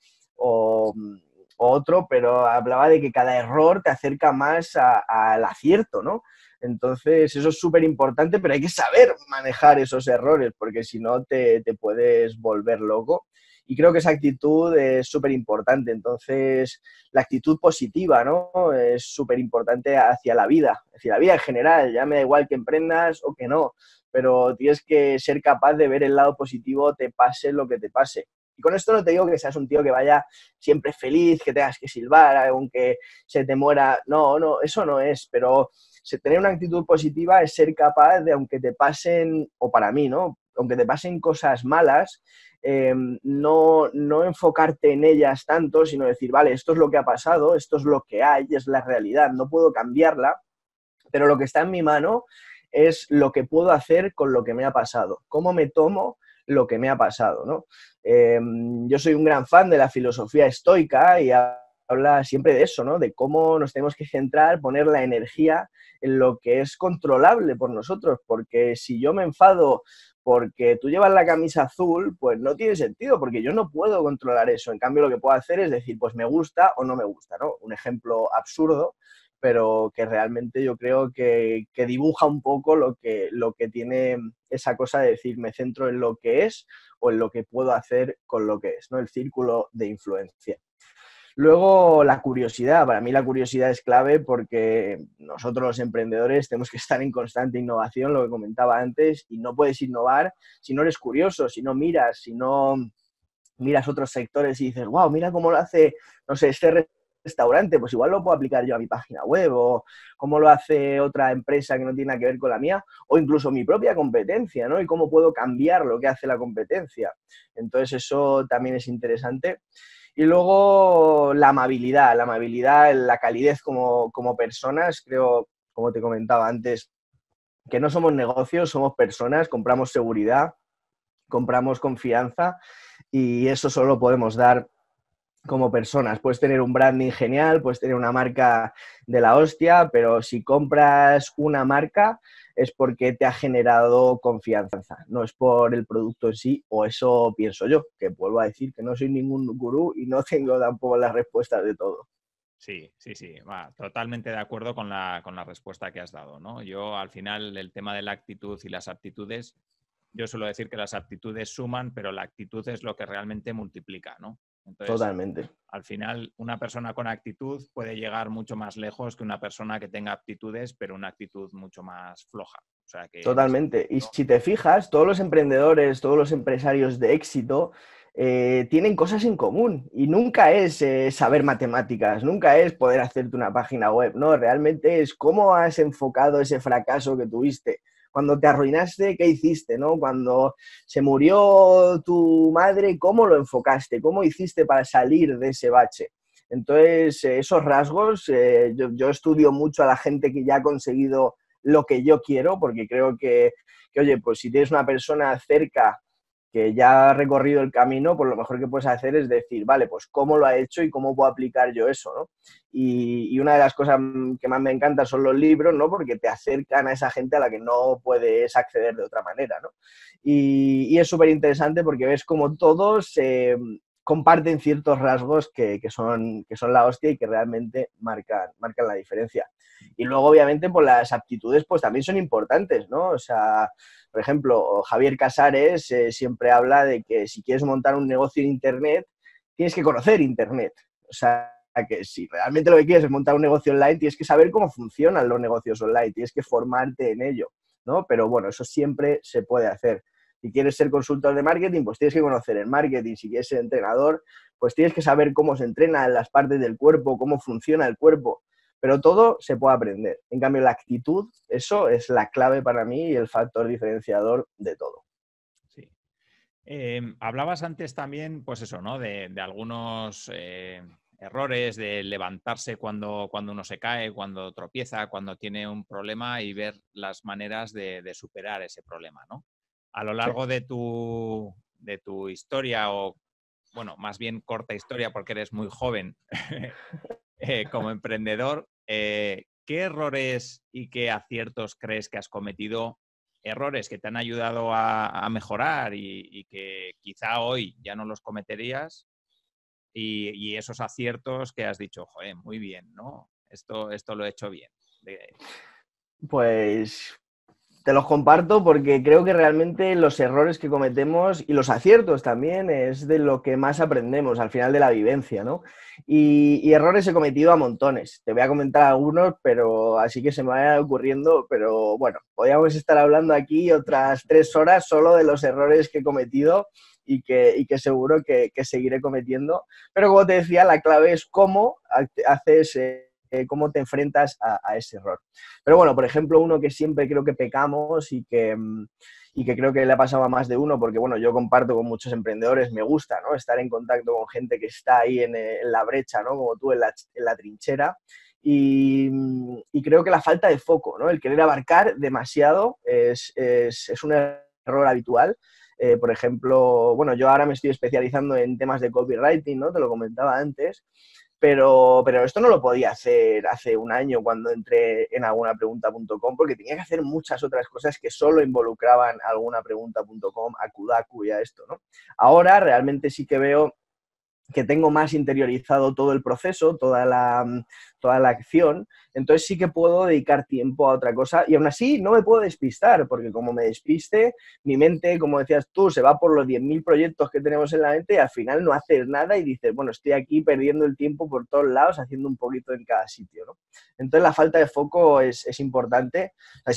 o otro, pero hablaba de que cada error te acerca más al acierto, ¿no? Entonces, eso es súper importante, pero hay que saber manejar esos errores, porque si no te puedes volver loco. Y creo que esa actitud es súper importante. Entonces, la actitud positiva, ¿no? Es súper importante hacia la vida en general. Ya me da igual que emprendas o que no, pero tienes que ser capaz de ver el lado positivo, te pase lo que te pase. Y con esto no te digo que seas un tío que vaya siempre feliz, que tengas que silbar, aunque se te muera. No, eso no es, pero tener una actitud positiva es ser capaz de, aunque te pasen, o para mí, ¿no? Aunque te pasen cosas malas, no enfocarte en ellas tanto, sino decir, vale, esto es lo que ha pasado, esto es lo que hay, es la realidad, no puedo cambiarla, pero lo que está en mi mano es lo que puedo hacer con lo que me ha pasado, cómo me tomo lo que me ha pasado, ¿no? Yo soy un gran fan de la filosofía estoica y habla siempre de eso, ¿no? De cómo nos tenemos que centrar, poner la energía en lo que es controlable por nosotros, porque si yo me enfado porque tú llevas la camisa azul, pues no tiene sentido, porque yo no puedo controlar eso. En cambio, lo que puedo hacer es decir, pues me gusta o no me gusta, ¿no? Un ejemplo absurdo, pero que realmente yo creo que dibuja un poco lo que tiene esa cosa de decir, me centro en lo que es o en lo que puedo hacer con lo que es, ¿no? El círculo de influencia. Luego, la curiosidad. Para mí la curiosidad es clave porque nosotros los emprendedores tenemos que estar en constante innovación, lo que comentaba antes, y no puedes innovar si no eres curioso, si no miras, si no miras otros sectores y dices, wow, mira cómo lo hace, no sé, este restaurante, pues igual lo puedo aplicar yo a mi página web, o cómo lo hace otra empresa que no tiene nada que ver con la mía, o incluso mi propia competencia, ¿no? Y cómo puedo cambiar lo que hace la competencia. Entonces eso también es interesante. Y luego la amabilidad, la calidez como personas, creo, como te comentaba antes, que no somos negocios, somos personas, compramos seguridad, compramos confianza y eso solo lo podemos dar como personas. Puedes tener un branding genial, puedes tener una marca de la hostia, pero si compras una marca es porque te ha generado confianza, no es por el producto en sí, o eso pienso yo, que vuelvo a decir que no soy ningún gurú y no tengo tampoco las respuestas de todo. Sí, totalmente de acuerdo con la respuesta que has dado, ¿no? Yo, al final, el tema de la actitud y las aptitudes, yo suelo decir que las aptitudes suman, pero la actitud es lo que realmente multiplica, ¿no? Entonces, totalmente. Al final, una persona con actitud puede llegar mucho más lejos que una persona que tenga aptitudes, pero una actitud mucho más floja. O sea que totalmente. Y si te fijas, todos los emprendedores, todos los empresarios de éxito tienen cosas en común y nunca es saber matemáticas, nunca es poder hacerte una página web, no, realmente es cómo has enfocado ese fracaso que tuviste. Cuando te arruinaste, ¿qué hiciste, no? Cuando se murió tu madre, ¿cómo lo enfocaste? ¿Cómo hiciste para salir de ese bache? Entonces, esos rasgos, yo estudio mucho a la gente que ya ha conseguido lo que yo quiero, porque creo que, oye, pues si tienes una persona cerca que ya ha recorrido el camino, pues lo mejor que puedes hacer es decir, vale, pues cómo lo ha hecho y cómo puedo aplicar yo eso, ¿no? Y una de las cosas que más me encantan son los libros, ¿no? Porque te acercan a esa gente a la que no puedes acceder de otra manera, ¿no? Y es súper interesante porque ves como todos comparten ciertos rasgos que son la hostia y que realmente marcan la diferencia. Y luego, obviamente, pues las aptitudes pues también son importantes, ¿no? O sea, por ejemplo, Javier Casares siempre habla de que si quieres montar un negocio en Internet, tienes que conocer Internet. O sea, que si realmente lo que quieres es montar un negocio online, tienes que saber cómo funcionan los negocios online, tienes que formarte en ello, ¿no? Pero bueno, eso siempre se puede hacer. Si quieres ser consultor de marketing, pues tienes que conocer el marketing. Si quieres ser entrenador, pues tienes que saber cómo se entrenan las partes del cuerpo, cómo funciona el cuerpo. Pero todo se puede aprender. En cambio, la actitud, eso es la clave para mí y el factor diferenciador de todo. Sí. Hablabas antes también, pues eso, ¿no? De algunos errores, de levantarse cuando uno se cae, cuando tropieza, cuando tiene un problema y ver las maneras de superar ese problema, ¿no? A lo largo de tu historia, o bueno, más bien corta historia porque eres muy joven como emprendedor, ¿qué errores y qué aciertos crees que has cometido? Errores que te han ayudado a mejorar y que quizá hoy ya no los cometerías, y esos aciertos que has dicho, joder, muy bien, ¿no? Esto lo he hecho bien. Pues te los comparto porque creo que realmente los errores que cometemos y los aciertos también es de lo que más aprendemos al final de la vivencia, ¿no? Y errores he cometido a montones. Te voy a comentar algunos, pero así que se me vaya ocurriendo, pero bueno, podríamos estar hablando aquí otras 3 horas solo de los errores que he cometido y que seguro que seguiré cometiendo. Pero como te decía, la clave es cómo haces... cómo te enfrentas a ese error. Pero bueno, por ejemplo, uno que siempre creo que pecamos y que creo que le ha pasado a más de uno, porque bueno, yo comparto con muchos emprendedores, me gusta, ¿no? Estar en contacto con gente que está ahí en la brecha, ¿no? Como tú en la trinchera. Y creo que la falta de foco, ¿no? El querer abarcar demasiado es un error habitual. Por ejemplo, bueno, yo ahora me estoy especializando en temas de copywriting, ¿no? Te lo comentaba antes. Pero esto no lo podía hacer hace un año cuando entré en algunapregunta.com porque tenía que hacer muchas otras cosas que solo involucraban a algunapregunta.com, a Kudaku y a esto, ¿no? Ahora realmente sí que veo que tengo más interiorizado todo el proceso, toda la acción, entonces sí que puedo dedicar tiempo a otra cosa y aún así no me puedo despistar, porque como me despiste, mi mente, como decías tú, se va por los 10.000 proyectos que tenemos en la mente y al final no haces nada y dices, bueno, estoy aquí perdiendo el tiempo por todos lados, haciendo un poquito en cada sitio, ¿no? Entonces la falta de foco es importante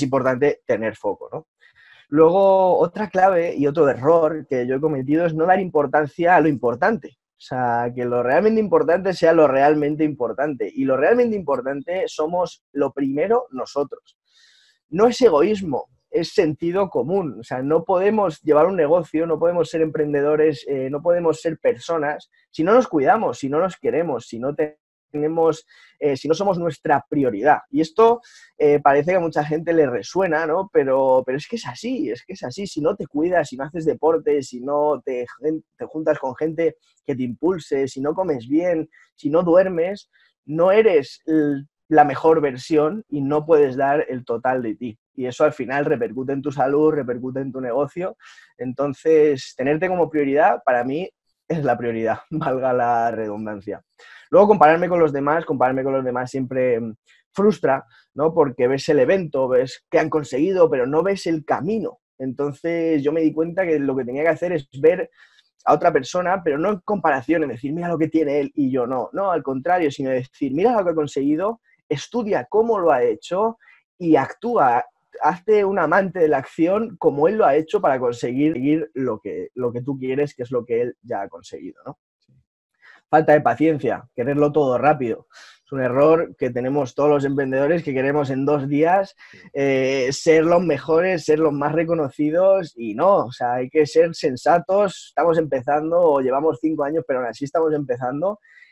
tener foco, ¿no? Luego, otra clave y otro error que yo he cometido es no dar importancia a lo importante. O sea, que lo realmente importante sea lo realmente importante. Y lo realmente importante somos lo primero nosotros. No es egoísmo, es sentido común. O sea, no podemos llevar un negocio, no podemos ser emprendedores, no podemos ser personas si no nos cuidamos, si no nos queremos, si no tenemos, si no somos nuestra prioridad. Y esto parece que a mucha gente le resuena, ¿no? Pero es que es así. Si no te cuidas, si no haces deporte, si no te juntas con gente que te impulse, si no comes bien, si no duermes, no eres la mejor versión y no puedes dar el total de ti. Y eso al final repercute en tu salud, repercute en tu negocio. Entonces, tenerte como prioridad, para mí, es la prioridad, valga la redundancia. Luego, compararme con los demás siempre frustra, ¿no? Porque ves el evento, ves qué han conseguido, pero no ves el camino. Entonces, yo me di cuenta que lo que tenía que hacer es ver a otra persona, pero no en comparación, en decir, mira lo que tiene él y yo no. No, al contrario, sino decir, mira lo que ha conseguido, estudia cómo lo ha hecho y actúa. Hazte un amante de la acción como él lo ha hecho para conseguir lo que tú quieres, que es lo que él ya ha conseguido, ¿no? Falta de paciencia, quererlo todo rápido. Es un error que tenemos todos los emprendedores que queremos en 2 días ser los mejores, ser los más reconocidos y no, o sea, hay que ser sensatos. Estamos empezando o llevamos 5 años, pero aún así estamos empezando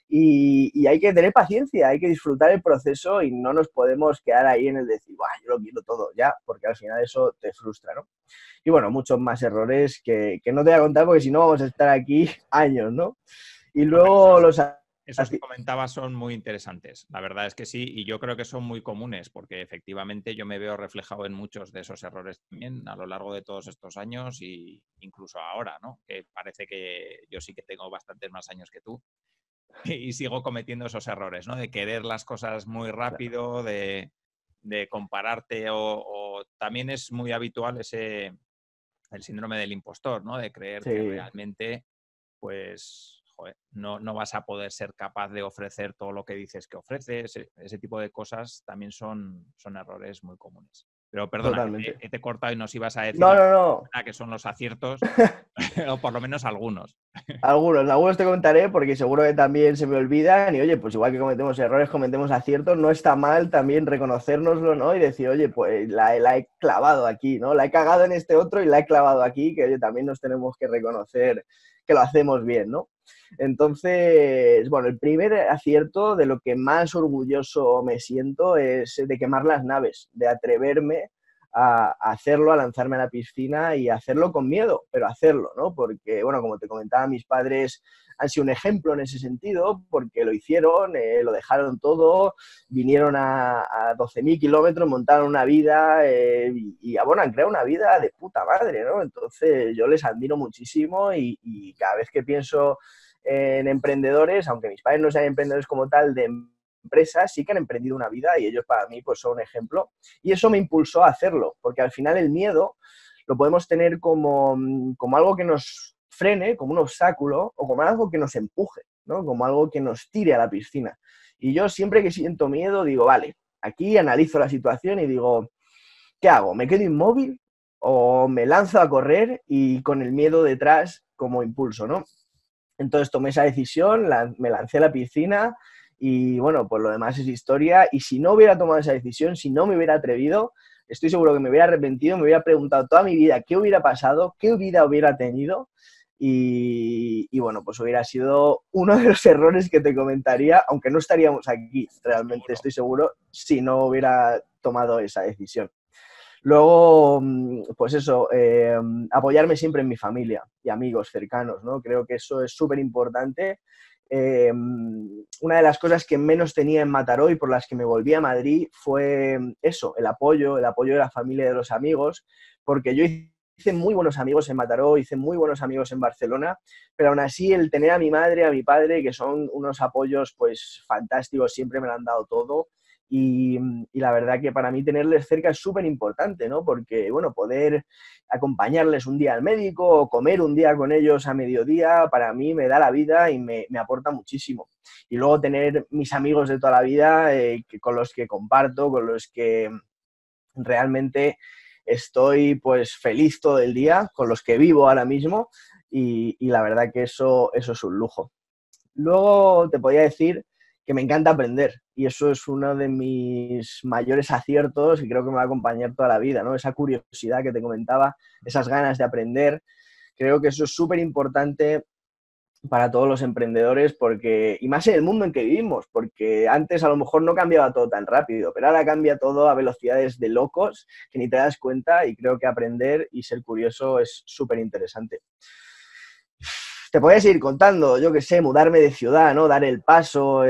y hay que tener paciencia, hay que disfrutar el proceso y no nos podemos quedar ahí en el decir, "Buah, yo lo quiero todo ya", porque al final eso te frustra, ¿no? Y bueno, muchos más errores que no te voy a contar porque si no vamos a estar aquí años, ¿no? Y No, pero luego los... esos que comentabas son muy interesantes. La verdad es que sí, y yo creo que son muy comunes, porque efectivamente yo me veo reflejado en muchos de esos errores también a lo largo de todos estos años e incluso ahora, ¿no? Que parece que yo sí que tengo bastantes más años que tú y sigo cometiendo esos errores, ¿no? De querer las cosas muy rápido, de compararte o también es muy habitual el síndrome del impostor, ¿no? De creer que Sí. realmente pues joder, no vas a poder ser capaz de ofrecer todo lo que dices que ofreces. Ese tipo de cosas también son errores muy comunes. Pero perdona, Totalmente. que te he cortado y nos ibas a decir No, no, no. que son los aciertos, o por lo menos algunos. Algunos te contaré porque seguro que también se me olvidan y oye, pues igual que cometemos errores, cometemos aciertos, no está mal también reconocérnoslo, ¿no? Y decir, oye, pues la he clavado aquí, ¿no? La he cagado en este otro y la he clavado aquí, que oye, también nos tenemos que reconocer que lo hacemos bien, ¿no? Entonces, bueno, el primer acierto de lo que más orgulloso me siento es de quemar las naves, de atreverme a hacerlo, a lanzarme a la piscina y hacerlo con miedo, pero hacerlo, ¿no? Porque, bueno, como te comentaba, mis padres han sido un ejemplo en ese sentido, porque lo hicieron, lo dejaron todo, vinieron a 12.000 kilómetros, montaron una vida bueno, han creado una vida de puta madre, ¿no? Entonces yo les admiro muchísimo y cada vez que pienso en emprendedores, aunque mis padres no sean emprendedores como tal de empresas, sí que han emprendido una vida y ellos para mí pues son un ejemplo. Y eso me impulsó a hacerlo, porque al final el miedo lo podemos tener como algo que nos frene, como un obstáculo, o como algo que nos empuje, ¿no? Como algo que nos tire a la piscina. Y yo siempre que siento miedo digo, vale, aquí analizo la situación y digo, ¿qué hago? ¿Me quedo inmóvil o me lanzo a correr y con el miedo detrás como impulso, ¿no? Entonces tomé esa decisión, me lancé a la piscina y bueno, pues lo demás es historia. Y si no hubiera tomado esa decisión, si no me hubiera atrevido, estoy seguro que me hubiera arrepentido, me hubiera preguntado toda mi vida qué hubiera pasado, qué vida hubiera tenido. Y bueno, pues hubiera sido uno de los errores que te comentaría, aunque no estaríamos aquí, realmente Seguro. estoy seguro, si no hubiera tomado esa decisión. Luego, pues eso, apoyarme siempre en mi familia y amigos cercanos, ¿no? Creo que eso es súper importante. Una de las cosas que menos tenía en Mataró y por las que me volví a Madrid fue eso, el apoyo de la familia y de los amigos, porque yo hice muy buenos amigos en Mataró, hice muy buenos amigos en Barcelona, pero aún así el tener a mi madre, a mi padre, que son unos apoyos pues fantásticos, siempre me lo han dado todo. Y la verdad que para mí tenerles cerca es súper importante, ¿no? Porque, bueno, poder acompañarles un día al médico o comer un día con ellos a mediodía, para mí me da la vida y me aporta muchísimo. Y luego tener mis amigos de toda la vida con los que comparto, con los que realmente estoy pues feliz todo el día, con los que vivo ahora mismo y la verdad que eso es un lujo. Luego te podría decir que me encanta aprender y eso es uno de mis mayores aciertos y creo que me va a acompañar toda la vida, ¿no? Esa curiosidad que te comentaba, esas ganas de aprender, creo que eso es súper importante para todos los emprendedores porque, y más en el mundo en que vivimos, porque antes a lo mejor no cambiaba todo tan rápido, pero ahora cambia todo a velocidades de locos que ni te das cuenta y creo que aprender y ser curioso es súper interesante. Te podría seguir contando, yo qué sé, mudarme de ciudad, ¿no? Dar el paso,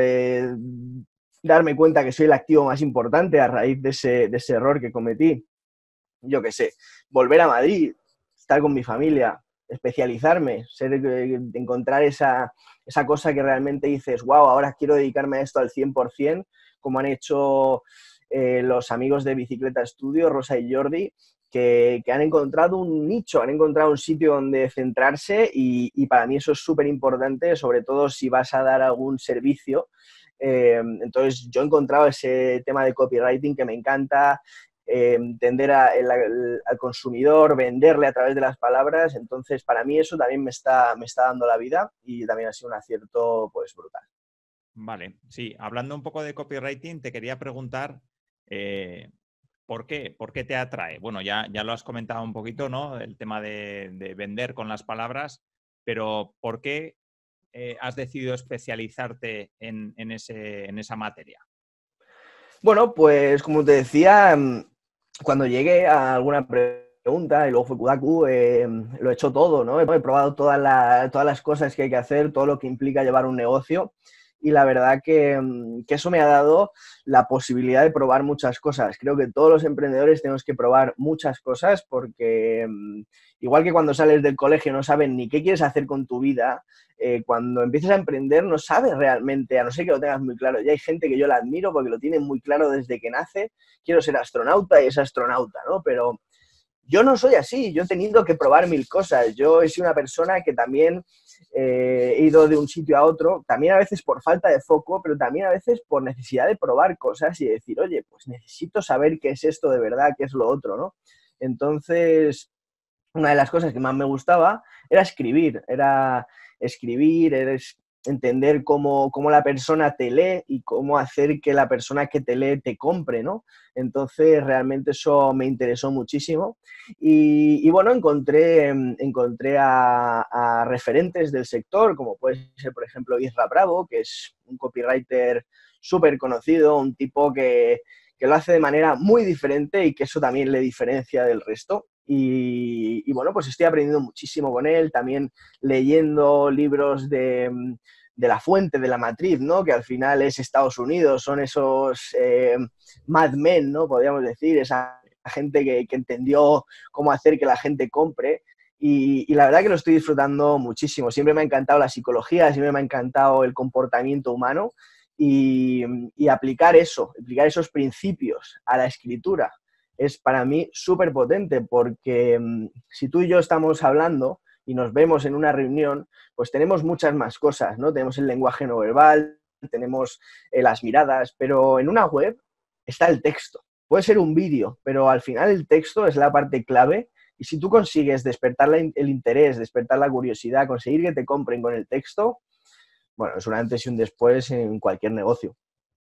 darme cuenta que soy el activo más importante a raíz de ese error que cometí. Yo qué sé, volver a Madrid, estar con mi familia, especializarme, encontrar esa cosa que realmente dices, wow, ahora quiero dedicarme a esto al 100%, como han hecho los amigos de Bicicleta Studio, Rosa y Jordi, que han encontrado un nicho, han encontrado un sitio donde centrarse y para mí eso es súper importante, sobre todo si vas a dar algún servicio. Entonces yo he encontrado ese tema de copywriting que me encanta, tender al consumidor, venderle a través de las palabras. Entonces, para mí eso también me está dando la vida y también ha sido un acierto pues brutal. Vale, sí. Hablando un poco de copywriting, te quería preguntar ¿por qué? ¿Por qué te atrae? Bueno, ya lo has comentado un poquito, ¿no? El tema de vender con las palabras, pero ¿por qué has decidido especializarte en esa materia? Bueno, pues como te decía, cuando llegué a alguna pregunta y luego fue Kudaku, lo he hecho todo, ¿no? He probado todas las cosas que hay que hacer, todo lo que implica llevar un negocio y la verdad que eso me ha dado la posibilidad de probar muchas cosas. Creo que todos los emprendedores tenemos que probar muchas cosas porque igual que cuando sales del colegio no sabes ni qué quieres hacer con tu vida, cuando empiezas a emprender no sabes realmente, a no ser que lo tengas muy claro. Ya hay gente que yo la admiro porque lo tiene muy claro desde que nace. Quiero ser astronauta y es astronauta, ¿no? Pero yo no soy así, yo he tenido que probar mil cosas. Yo he sido una persona que también he ido de un sitio a otro, también a veces por falta de foco, pero también a veces por necesidad de probar cosas y decir, oye, pues necesito saber qué es esto de verdad, qué es lo otro, ¿no? Entonces, una de las cosas que más me gustaba era escribir, era entender cómo la persona te lee y cómo hacer que la persona que te lee te compre, ¿no? Entonces, realmente eso me interesó muchísimo. Y bueno, encontré a referentes del sector, como puede ser, por ejemplo, Isra Bravo, que es un copywriter súper conocido, un tipo que lo hace de manera muy diferente y que eso también le diferencia del resto. Y bueno, pues estoy aprendiendo muchísimo con él, también leyendo libros de la fuente, de la matriz, ¿no? Que al final es Estados Unidos, son esos Mad Men, ¿no? Podríamos decir, esa gente que entendió cómo hacer que la gente compre. Y la verdad que lo estoy disfrutando muchísimo. Siempre me ha encantado la psicología, siempre me ha encantado el comportamiento humano y aplicar esos principios a la escritura es para mí súper potente porque si tú y yo estamos hablando y nos vemos en una reunión, pues tenemos muchas más cosas, ¿no? Tenemos el lenguaje no verbal, tenemos las miradas, pero en una web está el texto. Puede ser un vídeo, pero al final el texto es la parte clave y si tú consigues despertar el interés, despertar la curiosidad, conseguir que te compren con el texto, bueno, es un antes y un después en cualquier negocio.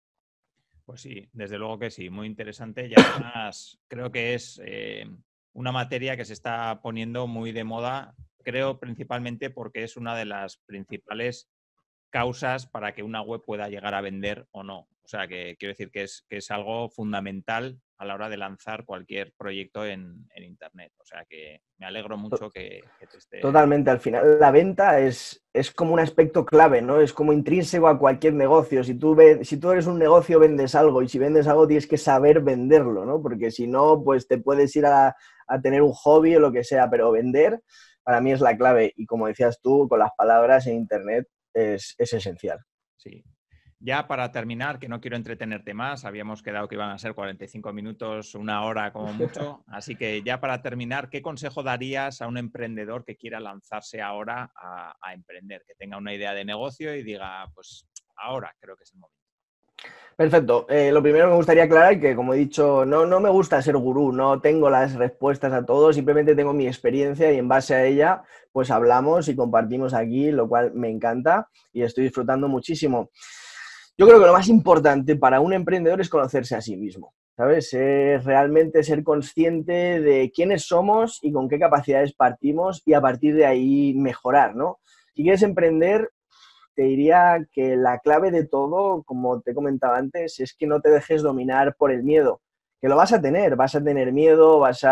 Pues sí, desde luego que sí, muy interesante y además creo que es una materia que se está poniendo muy de moda, creo principalmente porque es una de las principales causas para que una web pueda llegar a vender o no. O sea, que quiero decir que es algo fundamental a la hora de lanzar cualquier proyecto en Internet. O sea, que me alegro mucho que te esté... Totalmente, al final la venta es como un aspecto clave, ¿no? Es como intrínseco a cualquier negocio. Si tú eres un negocio, vendes algo y si vendes algo tienes que saber venderlo, ¿no? Porque si no, pues te puedes ir a tener un hobby o lo que sea, pero vender para mí es la clave y como decías tú, con las palabras en Internet es esencial. Sí. Ya para terminar, que no quiero entretenerte más, habíamos quedado que iban a ser 45 minutos, una hora como mucho, así que ya para terminar, ¿qué consejo darías a un emprendedor que quiera lanzarse ahora a emprender, que tenga una idea de negocio y diga, pues ahora creo que es el momento? Perfecto. Lo primero me gustaría aclarar que, como he dicho, no me gusta ser gurú, no tengo las respuestas a todo, simplemente tengo mi experiencia y en base a ella, pues hablamos y compartimos aquí, lo cual me encanta y estoy disfrutando muchísimo. Yo creo que lo más importante para un emprendedor es conocerse a sí mismo, ¿sabes? Es realmente ser consciente de quiénes somos y con qué capacidades partimos y a partir de ahí mejorar, ¿no? Si quieres emprender, te diría que la clave de todo, como te comentaba antes, es que no te dejes dominar por el miedo, que lo vas a tener miedo, vas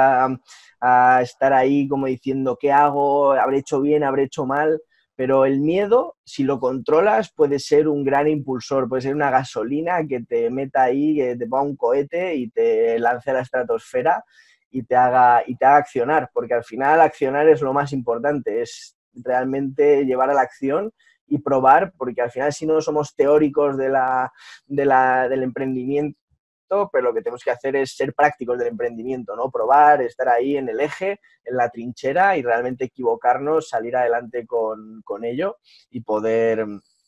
a estar ahí como diciendo, ¿qué hago? ¿Habré hecho bien? ¿Habré hecho mal? Pero el miedo, si lo controlas, puede ser un gran impulsor, puede ser una gasolina que te meta ahí, que te ponga un cohete y te lance a la estratosfera y te haga accionar, porque al final accionar es lo más importante, es realmente llevar a la acción y probar, porque al final si no somos teóricos del emprendimiento, pero lo que tenemos que hacer es ser prácticos del emprendimiento, ¿no? Probar, estar ahí en el eje, en la trinchera y realmente equivocarnos, salir adelante con ello y poder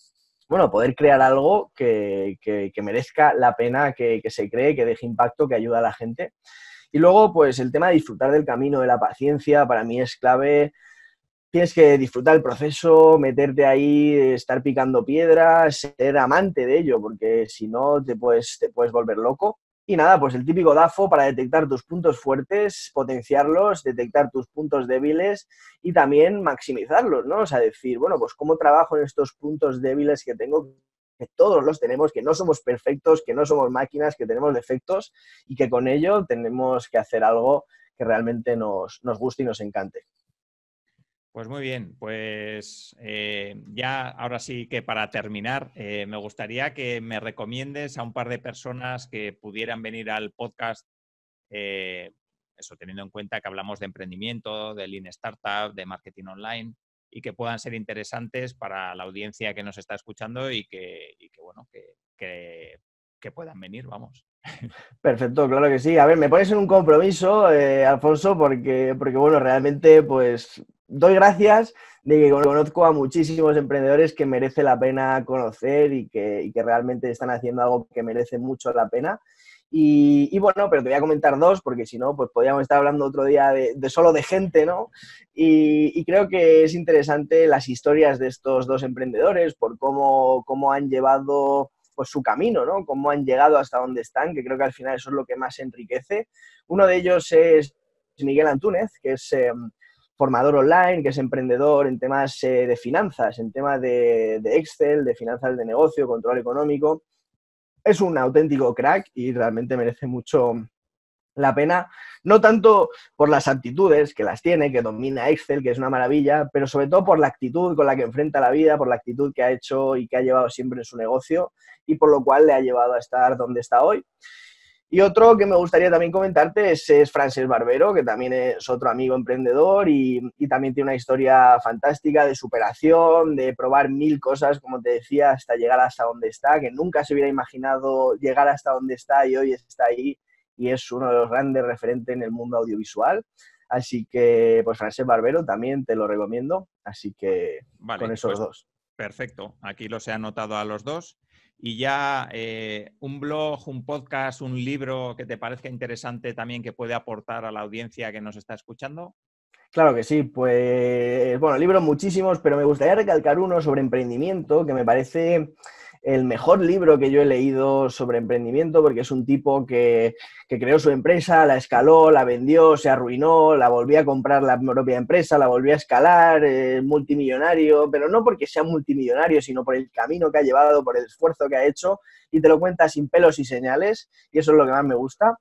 crear algo que merezca la pena que se cree, que deje impacto, que ayude a la gente. Y luego, pues el tema de disfrutar del camino, de la paciencia, para mí es clave. Tienes que disfrutar el proceso, meterte ahí, estar picando piedras, ser amante de ello, porque si no te puedes volver loco. Y nada, pues el típico DAFO para detectar tus puntos fuertes, potenciarlos, detectar tus puntos débiles y también maximizarlos, ¿no? O sea, decir, bueno, pues cómo trabajo en estos puntos débiles que tengo, que todos los tenemos, que no somos perfectos, que no somos máquinas, que tenemos defectos y que con ello tenemos que hacer algo que realmente nos guste y nos encante. Pues muy bien, pues ya ahora sí que para terminar, me gustaría que me recomiendes a un par de personas que pudieran venir al podcast, eso teniendo en cuenta que hablamos de emprendimiento, de Lean Startup, de marketing online y que puedan ser interesantes para la audiencia que nos está escuchando y bueno, que puedan venir, vamos. Perfecto, claro que sí. A ver, me pones en un compromiso, Alfonso, porque bueno, realmente pues doy gracias de que conozco a muchísimos emprendedores que merece la pena conocer y que realmente están haciendo algo que merece mucho la pena. Y bueno, pero te voy a comentar dos, porque si no, pues podríamos estar hablando otro día de solo de gente, ¿no? Y creo que es interesante las historias de estos dos emprendedores, por cómo han llevado pues su camino, ¿no? Cómo han llegado hasta donde están, que creo que al final eso es lo que más enriquece. Uno de ellos es Miguel Antúnez, que es formador online, que es emprendedor en temas de finanzas, en temas de Excel, de finanzas de negocio, control económico. Es un auténtico crack y realmente merece mucho la pena, no tanto por las aptitudes, que las tiene, que domina Excel, que es una maravilla, pero sobre todo por la actitud con la que enfrenta la vida, por la actitud que ha hecho y que ha llevado siempre en su negocio y por lo cual le ha llevado a estar donde está hoy. Y otro que me gustaría también comentarte es Francesc Barbero, que también es otro amigo emprendedor y también tiene una historia fantástica de superación, de probar 1000 cosas, como te decía, hasta llegar hasta donde está, que nunca se hubiera imaginado llegar hasta donde está y hoy está ahí y es uno de los grandes referentes en el mundo audiovisual. Así que, pues Francesc Barbero también te lo recomiendo. Así que Vale, con esos pues dos. perfecto. Aquí los he anotado a los dos. Y ya un blog, un podcast, un libro que te parezca interesante también que puede aportar a la audiencia que nos está escuchando. Claro que sí, pues bueno, libros muchísimos, pero me gustaría recalcar uno sobre emprendimiento, que me parece el mejor libro que yo he leído sobre emprendimiento, porque es un tipo que creó su empresa, la escaló, la vendió, se arruinó, la volvió a comprar la propia empresa, la volvió a escalar, multimillonario, pero no porque sea multimillonario, sino por el camino que ha llevado, por el esfuerzo que ha hecho, y te lo cuenta sin pelos y señales, y eso es lo que más me gusta.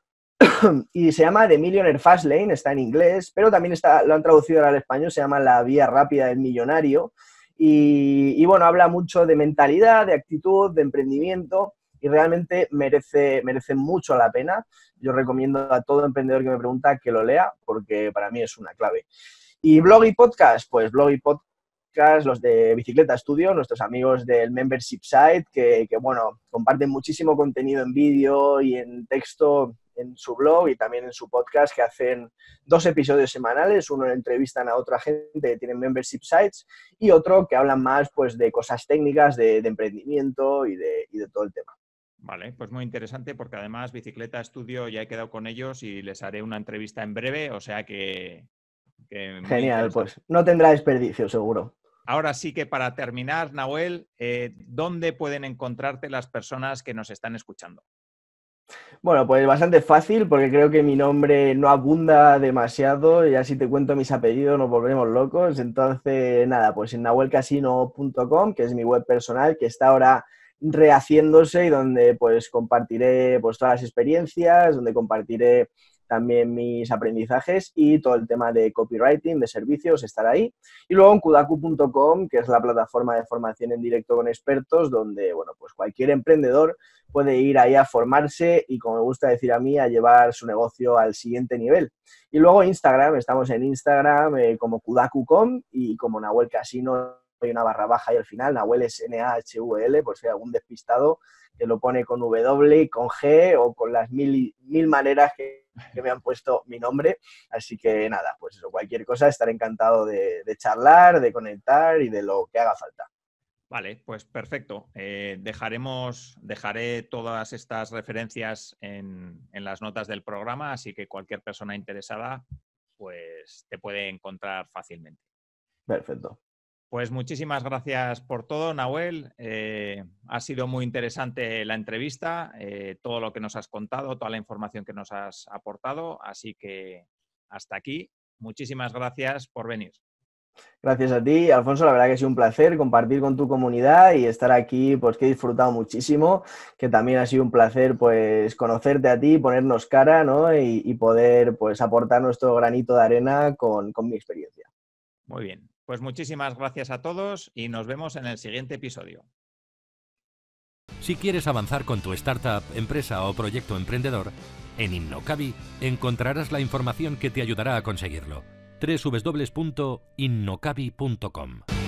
Y se llama The Millionaire Fastlane, está en inglés, pero también lo han traducido ahora al español, se llama La Vía Rápida del Millonario. Y bueno, habla mucho de mentalidad, de actitud, de emprendimiento y realmente merece mucho la pena. Yo recomiendo a todo emprendedor que me pregunta que lo lea porque para mí es una clave. Y blog y podcast, pues blog y podcast, los de Bicicleta Studio, nuestros amigos del Membership Site, que bueno, comparten muchísimo contenido en vídeo y en texto en su blog y también en su podcast, que hacen 2 episodios semanales, uno entrevistan a otra gente que tienen membership sites y otro que hablan más pues de cosas técnicas, de emprendimiento y de todo el tema. Vale, pues muy interesante porque además Bicicleta Studio ya he quedado con ellos y les haré una entrevista en breve, o sea que muy Genial, interesante. pues no tendrá desperdicio, seguro. Ahora sí que para terminar, Nahuel, ¿dónde pueden encontrarte las personas que nos están escuchando? Bueno, pues bastante fácil porque creo que mi nombre no abunda demasiado y así te cuento mis apellidos nos volvemos locos. Entonces, nada, pues en nahuelcasino.com, que es mi web personal, que está ahora rehaciéndose y donde pues compartiré pues todas las experiencias, donde compartiré también mis aprendizajes y todo el tema de copywriting, de servicios, estará ahí. Y luego en kudaku.com, que es la plataforma de formación en directo con expertos, donde, bueno, pues cualquier emprendedor puede ir ahí a formarse y, como me gusta decir a mí, a llevar su negocio al siguiente nivel. Y luego Instagram, estamos en Instagram como kudaku.com y como Nahuel Casino hay una barra baja y al final, Nahuel es Nahul, por si hay algún despistado que lo pone con W, con G o con las mil maneras que me han puesto mi nombre. Así que nada, pues eso, cualquier cosa, estaré encantado de charlar, de conectar y de lo que haga falta. Vale, pues perfecto. Dejaré todas estas referencias en las notas del programa, así que cualquier persona interesada pues te puede encontrar fácilmente. Perfecto. Pues muchísimas gracias por todo, Nahuel. Ha sido muy interesante la entrevista, todo lo que nos has contado, toda la información que nos has aportado. Así que hasta aquí. Muchísimas gracias por venir. Gracias a ti, Alfonso. La verdad que ha sido un placer compartir con tu comunidad y estar aquí, pues que he disfrutado muchísimo, que también ha sido un placer pues conocerte a ti, ponernos cara, ¿no? y poder pues aportar nuestro granito de arena con mi experiencia. Muy bien, pues muchísimas gracias a todos y nos vemos en el siguiente episodio. Si quieres avanzar con tu startup, empresa o proyecto emprendedor, en Innocabi encontrarás la información que te ayudará a conseguirlo. www.innocabi.com